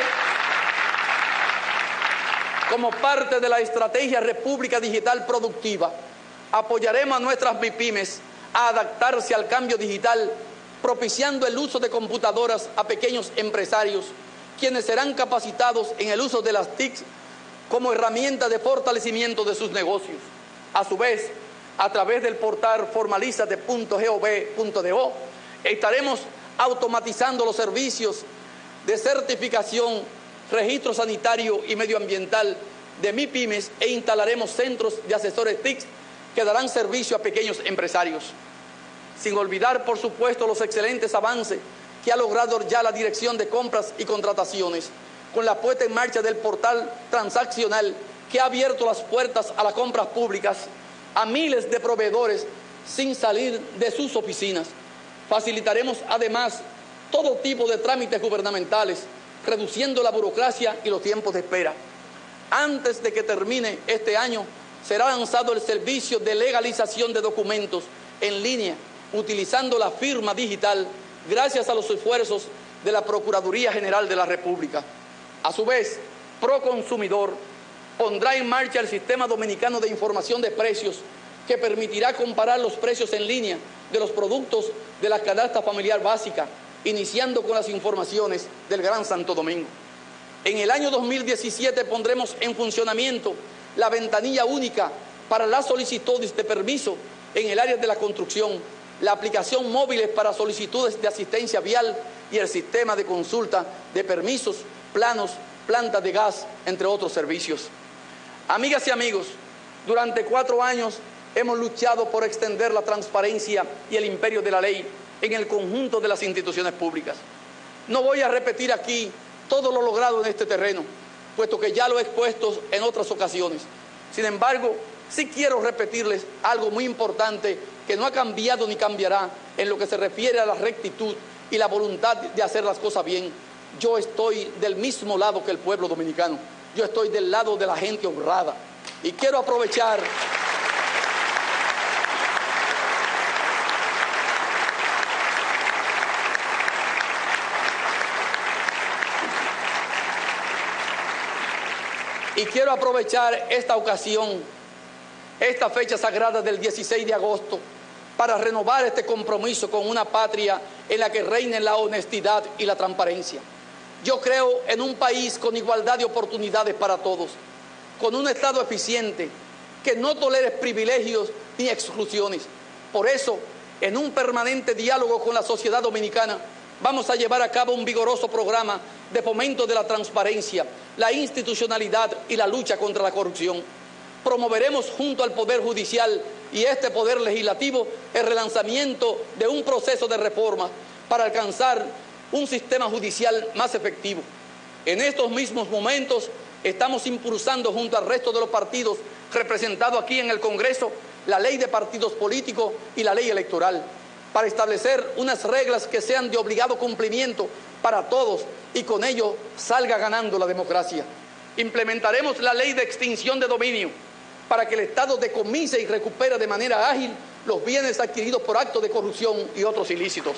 como parte de la estrategia República Digital Productiva, apoyaremos a nuestras MIPYMES a adaptarse al cambio digital, propiciando el uso de computadoras a pequeños empresarios, quienes serán capacitados en el uso de las T I C como herramienta de fortalecimiento de sus negocios. A su vez, a través del portal formalizate punto gov punto do, estaremos automatizando los servicios de certificación, registro sanitario y medioambiental de MIPYMES e instalaremos centros de asesores T I C que darán servicio a pequeños empresarios. Sin olvidar, por supuesto, los excelentes avances que ha logrado ya la Dirección de Compras y Contrataciones con la puesta en marcha del portal transaccional que ha abierto las puertas a las compras públicas a miles de proveedores sin salir de sus oficinas. Facilitaremos además todo tipo de trámites gubernamentales, reduciendo la burocracia y los tiempos de espera. Antes de que termine este año, será lanzado el servicio de legalización de documentos en línea, utilizando la firma digital, gracias a los esfuerzos de la Procuraduría General de la República. A su vez, Proconsumidor pondrá en marcha el Sistema Dominicano de Información de Precios, que permitirá comparar los precios en línea de los productos de la canasta familiar básica, iniciando con las informaciones del Gran Santo Domingo. En el año dos mil diecisiete pondremos en funcionamiento la ventanilla única para las solicitudes de permiso en el área de la construcción, la aplicación móviles para solicitudes de asistencia vial y el sistema de consulta de permisos, planos, plantas de gas, entre otros servicios. Amigas y amigos, durante cuatro años hemos luchado por extender la transparencia y el imperio de la ley en el conjunto de las instituciones públicas. No voy a repetir aquí todo lo logrado en este terreno, puesto que ya lo he expuesto en otras ocasiones. Sin embargo, sí quiero repetirles algo muy importante que no ha cambiado ni cambiará en lo que se refiere a la rectitud y la voluntad de hacer las cosas bien. Yo estoy del mismo lado que el pueblo dominicano. Yo estoy del lado de la gente honrada. Y quiero aprovechar Y quiero aprovechar esta ocasión, esta fecha sagrada del dieciséis de agosto, para renovar este compromiso con una patria en la que reine la honestidad y la transparencia. Yo creo en un país con igualdad de oportunidades para todos, con un Estado eficiente, que no tolere privilegios ni exclusiones. Por eso, en un permanente diálogo con la sociedad dominicana, vamos a llevar a cabo un vigoroso programa de fomento de la transparencia, la institucionalidad y la lucha contra la corrupción. Promoveremos junto al Poder Judicial y este Poder Legislativo el relanzamiento de un proceso de reforma para alcanzar un sistema judicial más efectivo. En estos mismos momentos estamos impulsando junto al resto de los partidos representados aquí en el Congreso la ley de partidos políticos y la ley electoral, para establecer unas reglas que sean de obligado cumplimiento para todos y con ello salga ganando la democracia. Implementaremos la ley de extinción de dominio para que el Estado decomise y recupere de manera ágil los bienes adquiridos por actos de corrupción y otros ilícitos.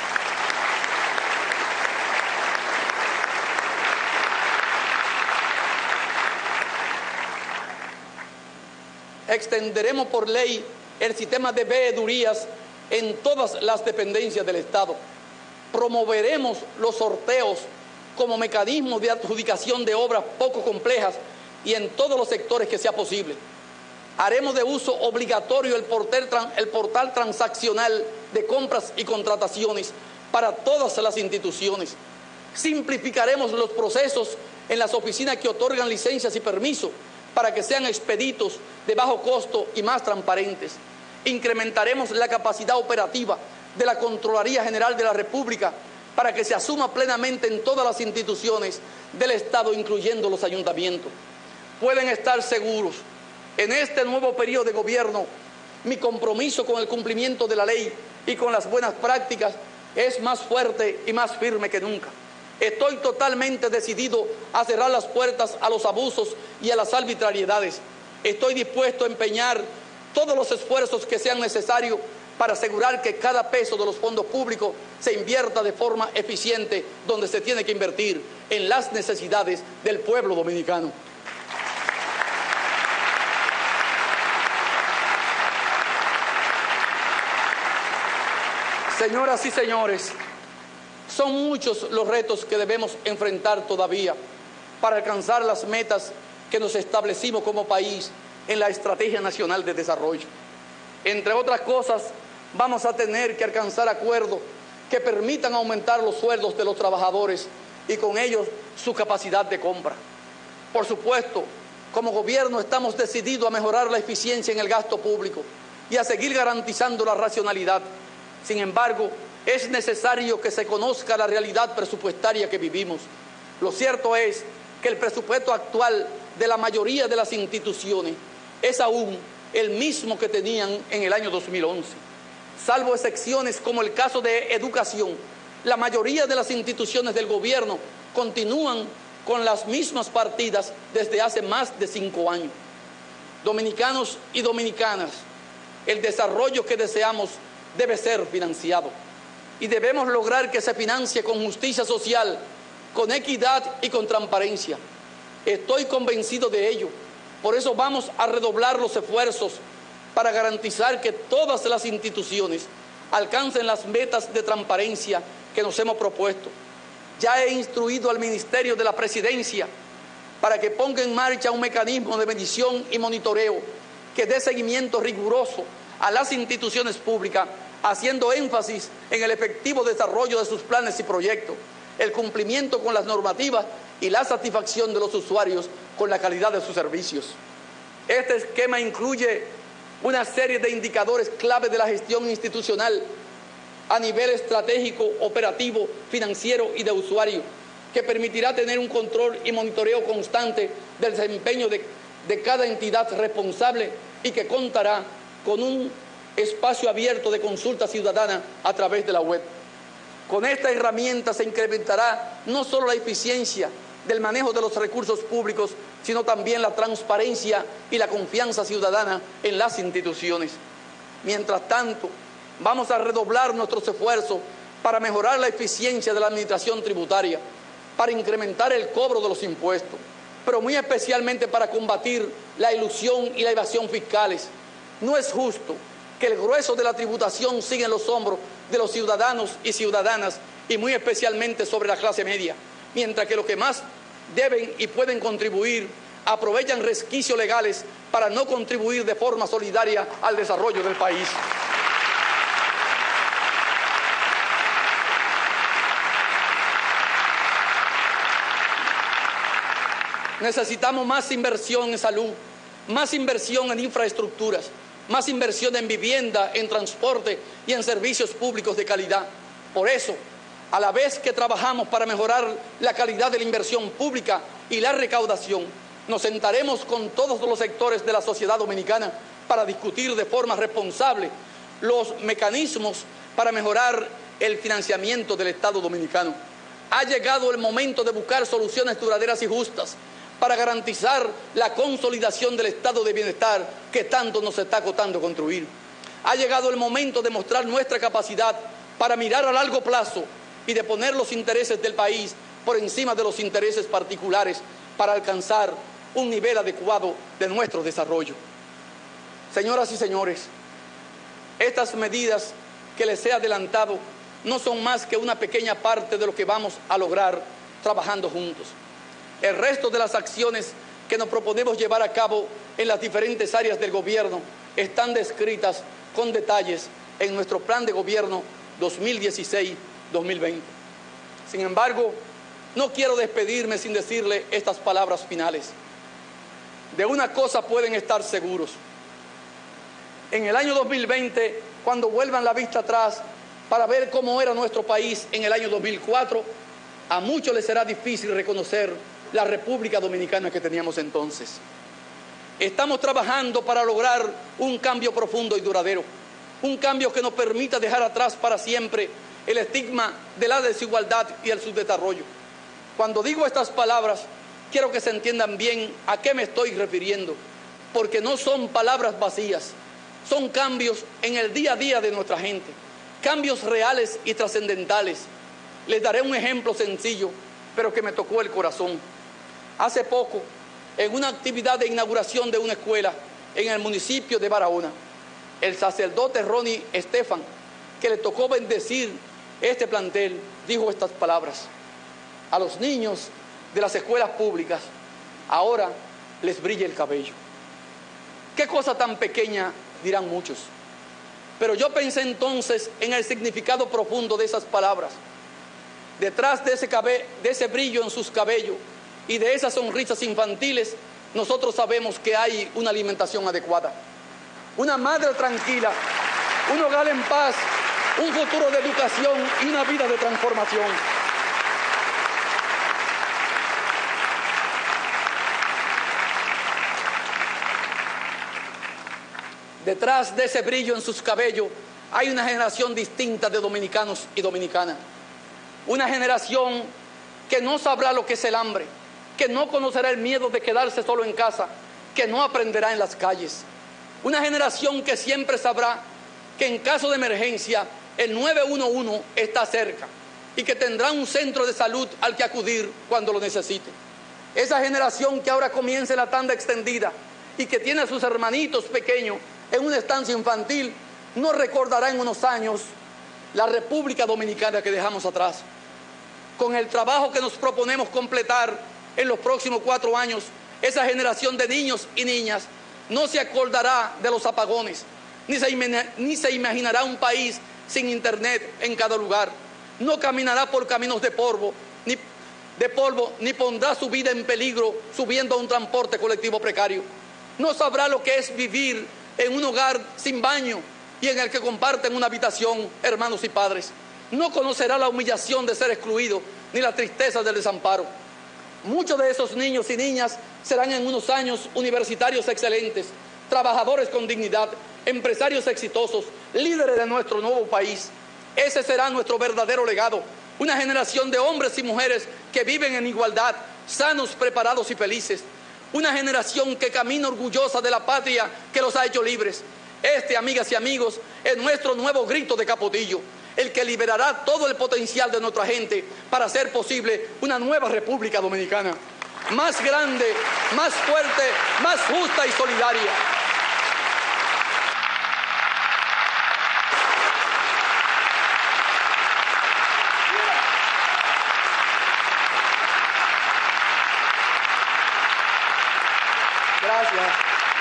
Extenderemos por ley el sistema de veedurías en todas las dependencias del Estado. Promoveremos los sorteos como mecanismo de adjudicación de obras poco complejas y en todos los sectores que sea posible. Haremos de uso obligatorio el portal, el portal transaccional de compras y contrataciones para todas las instituciones. Simplificaremos los procesos en las oficinas que otorgan licencias y permisos para que sean expeditos, de bajo costo y más transparentes. Incrementaremos la capacidad operativa de la Contraloría General de la República para que se asuma plenamente en todas las instituciones del Estado, incluyendo los ayuntamientos. Pueden estar seguros, en este nuevo periodo de gobierno, mi compromiso con el cumplimiento de la ley y con las buenas prácticas es más fuerte y más firme que nunca. Estoy totalmente decidido a cerrar las puertas a los abusos y a las arbitrariedades. Estoy dispuesto a empeñar todos los esfuerzos que sean necesarios para asegurar que cada peso de los fondos públicos se invierta de forma eficiente donde se tiene que invertir, en las necesidades del pueblo dominicano. Señoras y señores, son muchos los retos que debemos enfrentar todavía para alcanzar las metas que nos establecimos como país en la Estrategia Nacional de Desarrollo. Entre otras cosas, vamos a tener que alcanzar acuerdos que permitan aumentar los sueldos de los trabajadores y con ellos su capacidad de compra. Por supuesto, como gobierno estamos decididos a mejorar la eficiencia en el gasto público y a seguir garantizando la racionalidad. Sin embargo, es necesario que se conozca la realidad presupuestaria que vivimos. Lo cierto es que el presupuesto actual de la mayoría de las instituciones es aún el mismo que tenían en el año dos mil once. Salvo excepciones como el caso de educación, la mayoría de las instituciones del gobierno continúan con las mismas partidas desde hace más de cinco años. Dominicanos y dominicanas, el desarrollo que deseamos debe ser financiado y debemos lograr que se financie con justicia social, con equidad y con transparencia. Estoy convencido de ello. Por eso vamos a redoblar los esfuerzos para garantizar que todas las instituciones alcancen las metas de transparencia que nos hemos propuesto. Ya he instruido al Ministerio de la Presidencia para que ponga en marcha un mecanismo de medición y monitoreo que dé seguimiento riguroso a las instituciones públicas, haciendo énfasis en el efectivo desarrollo de sus planes y proyectos, el cumplimiento con las normativas y la satisfacción de los usuarios con la calidad de sus servicios. Este esquema incluye una serie de indicadores clave de la gestión institucional a nivel estratégico, operativo, financiero y de usuario, que permitirá tener un control y monitoreo constante del desempeño de, de cada entidad responsable y que contará con un espacio abierto de consulta ciudadana a través de la web. Con esta herramienta se incrementará no solo la eficiencia del manejo de los recursos públicos, sino también la transparencia y la confianza ciudadana en las instituciones. Mientras tanto, vamos a redoblar nuestros esfuerzos para mejorar la eficiencia de la administración tributaria, para incrementar el cobro de los impuestos, pero muy especialmente para combatir la ilusión y la evasión fiscales. No es justo que el grueso de la tributación siga en los hombros de los ciudadanos y ciudadanas, y muy especialmente sobre la clase media, mientras que los que más deben y pueden contribuir aprovechan resquicios legales para no contribuir de forma solidaria al desarrollo del país. Necesitamos más inversión en salud, más inversión en infraestructuras, más inversión en vivienda, en transporte y en servicios públicos de calidad. Por eso, a la vez que trabajamos para mejorar la calidad de la inversión pública y la recaudación, nos sentaremos con todos los sectores de la sociedad dominicana para discutir de forma responsable los mecanismos para mejorar el financiamiento del Estado dominicano. Ha llegado el momento de buscar soluciones duraderas y justas para garantizar la consolidación del estado de bienestar que tanto nos está costando construir. Ha llegado el momento de mostrar nuestra capacidad para mirar a largo plazo y de poner los intereses del país por encima de los intereses particulares para alcanzar un nivel adecuado de nuestro desarrollo. Señoras y señores, estas medidas que les he adelantado no son más que una pequeña parte de lo que vamos a lograr trabajando juntos. El resto de las acciones que nos proponemos llevar a cabo en las diferentes áreas del gobierno están descritas con detalles en nuestro plan de gobierno dos mil dieciséis a dos mil veinte. Sin embargo, no quiero despedirme sin decirle estas palabras finales. De una cosa pueden estar seguros. En el año dos mil veinte, cuando vuelvan la vista atrás para ver cómo era nuestro país en el año dos mil cuatro, a muchos les será difícil reconocer la República Dominicana que teníamos entonces. Estamos trabajando para lograr un cambio profundo y duradero, un cambio que nos permita dejar atrás para siempre el estigma de la desigualdad y el subdesarrollo. Cuando digo estas palabras, quiero que se entiendan bien a qué me estoy refiriendo, porque no son palabras vacías, son cambios en el día a día de nuestra gente, cambios reales y trascendentales. Les daré un ejemplo sencillo, pero que me tocó el corazón. Hace poco, en una actividad de inauguración de una escuela en el municipio de Barahona, el sacerdote Ronnie Estefan, que le tocó bendecir este plantel, dijo estas palabras: a los niños de las escuelas públicas ahora les brilla el cabello. Qué cosa tan pequeña, dirán muchos, pero yo pensé entonces en el significado profundo de esas palabras. Detrás de ese, cabe, de ese brillo en sus cabellos y de esas sonrisas infantiles, nosotros sabemos que hay una alimentación adecuada, una madre tranquila, un hogar en paz, un futuro de educación y una vida de transformación. Detrás de ese brillo en sus cabellos hay una generación distinta de dominicanos y dominicanas. Una generación que no sabrá lo que es el hambre, que no conocerá el miedo de quedarse solo en casa, que no aprenderá en las calles. Una generación que siempre sabrá que en caso de emergencia el nueve uno uno está cerca y que tendrá un centro de salud al que acudir cuando lo necesite. Esa generación que ahora comienza la tanda extendida y que tiene a sus hermanitos pequeños en una estancia infantil, no recordará en unos años la República Dominicana que dejamos atrás. con el trabajo que nos proponemos completar en los próximos cuatro años, esa generación de niños y niñas no se acordará de los apagones, ni se, ni se imaginará un país sin internet en cada lugar. No caminará por caminos de polvo, ni de polvo, ni pondrá su vida en peligro subiendo a un transporte colectivo precario. No sabrá lo que es vivir en un hogar sin baño y en el que comparten una habitación hermanos y padres. No conocerá la humillación de ser excluido, ni la tristeza del desamparo. Muchos de esos niños y niñas serán en unos años universitarios excelentes, trabajadores con dignidad, empresarios exitosos, líderes de nuestro nuevo país. Ese será nuestro verdadero legado, una generación de hombres y mujeres que viven en igualdad, sanos, preparados y felices. Una generación que camina orgullosa de la patria que los ha hecho libres. Este, amigas y amigos, es nuestro nuevo grito de Capotillo, el que liberará todo el potencial de nuestra gente para hacer posible una nueva República Dominicana, más grande, más fuerte, más justa y solidaria. Gracias.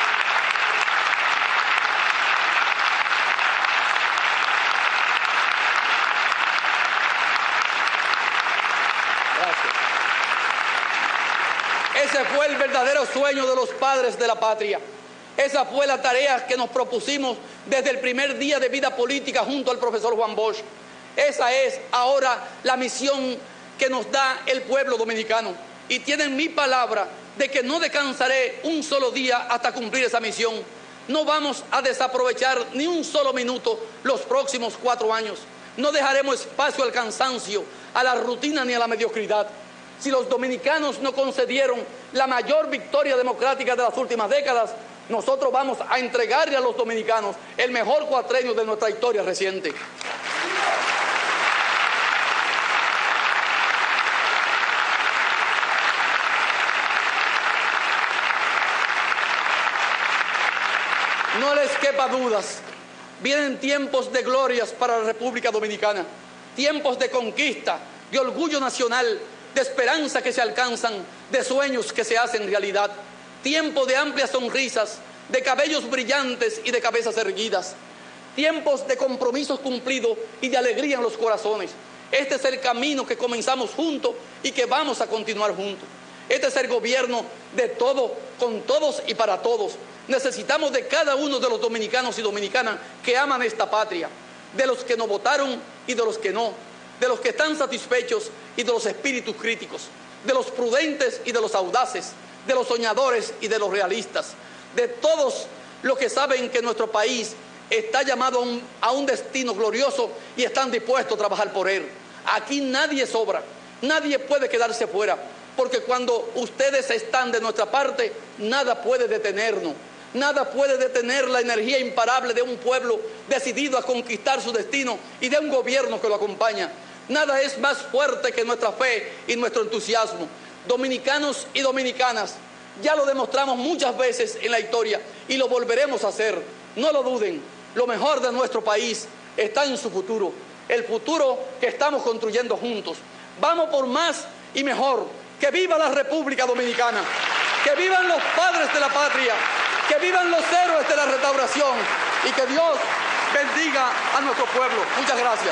Ese fue el verdadero sueño de los padres de la patria. Esa fue la tarea que nos propusimos desde el primer día de vida política junto al profesor Juan Bosch. Esa es ahora la misión que nos da el pueblo dominicano. Y tienen mi palabra de que no descansaré un solo día hasta cumplir esa misión. No vamos a desaprovechar ni un solo minuto los próximos cuatro años. No dejaremos espacio al cansancio, a la rutina ni a la mediocridad. Si los dominicanos no concedieron la mayor victoria democrática de las últimas décadas, nosotros vamos a entregarle a los dominicanos el mejor cuatrenio de nuestra historia reciente. No les quepa dudas, vienen tiempos de glorias para la República Dominicana, tiempos de conquista, de orgullo nacional, de esperanza que se alcanzan, de sueños que se hacen realidad, tiempo de amplias sonrisas, de cabellos brillantes y de cabezas erguidas, tiempos de compromisos cumplidos y de alegría en los corazones. Este es el camino que comenzamos juntos y que vamos a continuar juntos. Este es el gobierno de todo, con todos y para todos. Necesitamos de cada uno de los dominicanos y dominicanas que aman esta patria, de los que nos votaron y de los que no, de los que están satisfechos y de los espíritus críticos, de los prudentes y de los audaces, de los soñadores y de los realistas, de todos los que saben que nuestro país está llamado a un, a un destino glorioso y están dispuestos a trabajar por él. Aquí nadie sobra, nadie puede quedarse fuera, porque cuando ustedes están de nuestra parte, nada puede detenernos. Nada puede detener la energía imparable de un pueblo decidido a conquistar su destino y de un gobierno que lo acompaña. Nada es más fuerte que nuestra fe y nuestro entusiasmo. Dominicanos y dominicanas, ya lo demostramos muchas veces en la historia y lo volveremos a hacer. No lo duden, lo mejor de nuestro país está en su futuro, el futuro que estamos construyendo juntos. Vamos por más y mejor. ¡Que viva la República Dominicana! ¡Que vivan los padres de la patria! ¡Que vivan los héroes de la restauración! Y que Dios bendiga a nuestro pueblo. Muchas gracias.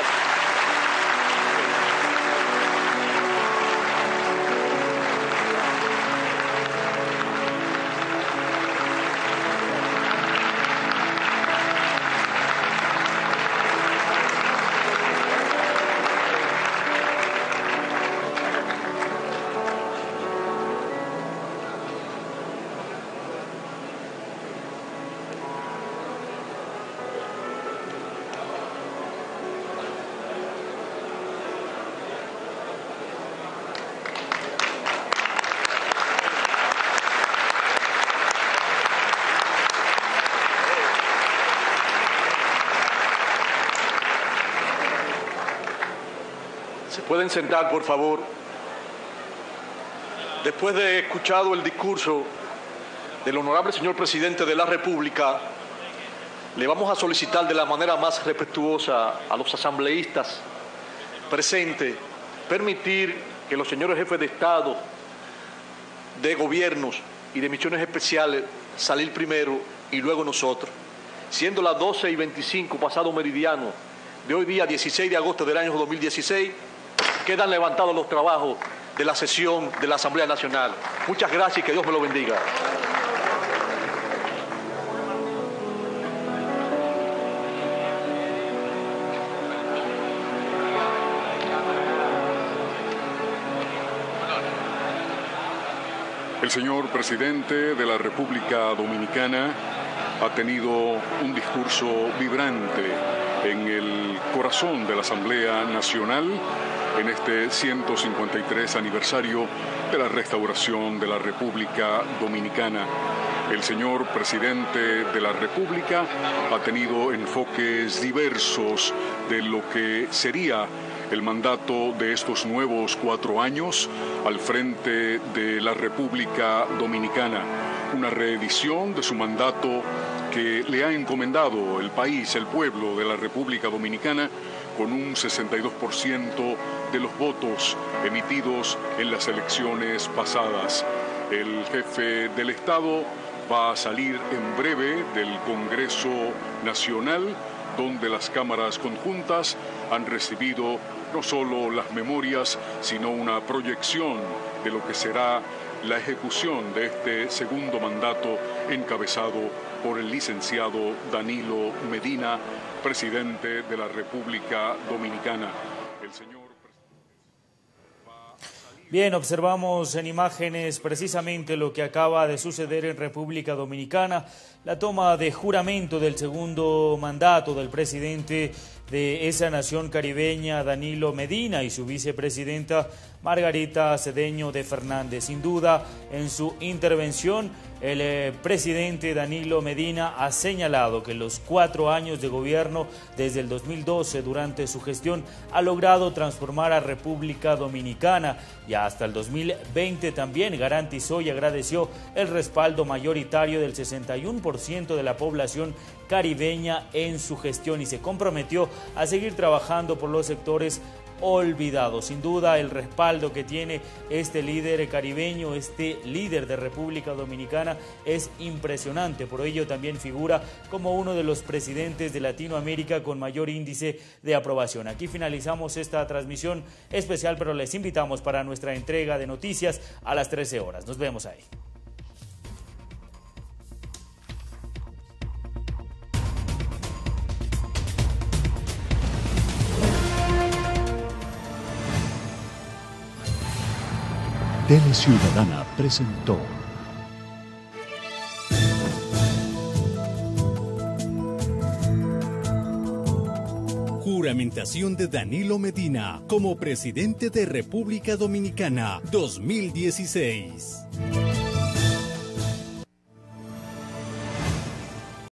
Pueden sentar, por favor. Después de escuchado el discurso del honorable señor presidente de la República, le vamos a solicitar de la manera más respetuosa a los asambleístas presentes permitir que los señores jefes de Estado, de gobiernos y de misiones especiales salir primero y luego nosotros. Siendo las doce y veinticinco pasado meridiano de hoy día dieciséis de agosto del año dos mil dieciséis, quedan levantados los trabajos de la sesión de la Asamblea Nacional. Muchas gracias y que Dios me lo bendiga. El señor presidente de la República Dominicana ha tenido un discurso vibrante en el corazón de la Asamblea Nacional en este ciento cincuenta y tres aniversario de la restauración de la República Dominicana. El señor presidente de la República ha tenido enfoques diversos de lo que sería el mandato de estos nuevos cuatro años al frente de la República Dominicana. Una reedición de su mandato que le ha encomendado el país, el pueblo de la República Dominicana, con un sesenta y dos por ciento de los votos emitidos en las elecciones pasadas. El jefe del Estado va a salir en breve del Congreso Nacional, donde las cámaras conjuntas han recibido no solo las memorias, sino una proyección de lo que será la ejecución de este segundo mandato encabezado por el licenciado Danilo Medina, presidente de la República Dominicana. El señor... Bien, observamos en imágenes precisamente lo que acaba de suceder en República Dominicana, la toma de juramento del segundo mandato del presidente de esa nación caribeña, Danilo Medina, y su vicepresidenta Margarita Cedeño de Fernández. Sin duda, en su intervención, el eh, presidente Danilo Medina ha señalado que los cuatro años de gobierno desde el dos mil doce, durante su gestión, ha logrado transformar a República Dominicana, y hasta el dos mil veinte también garantizó y agradeció el respaldo mayoritario del sesenta y uno por ciento de la población caribeña en su gestión, y se comprometió a seguir trabajando por los sectores olvidados. Sin duda, el respaldo que tiene este líder caribeño, este líder de República Dominicana, es impresionante. Por ello también figura como uno de los presidentes de Latinoamérica con mayor índice de aprobación. Aquí finalizamos esta transmisión especial, pero les invitamos para nuestra entrega de noticias a las trece horas. Nos vemos ahí. Teleciudadana presentó Juramentación de Danilo Medina como presidente de República Dominicana dos mil dieciséis.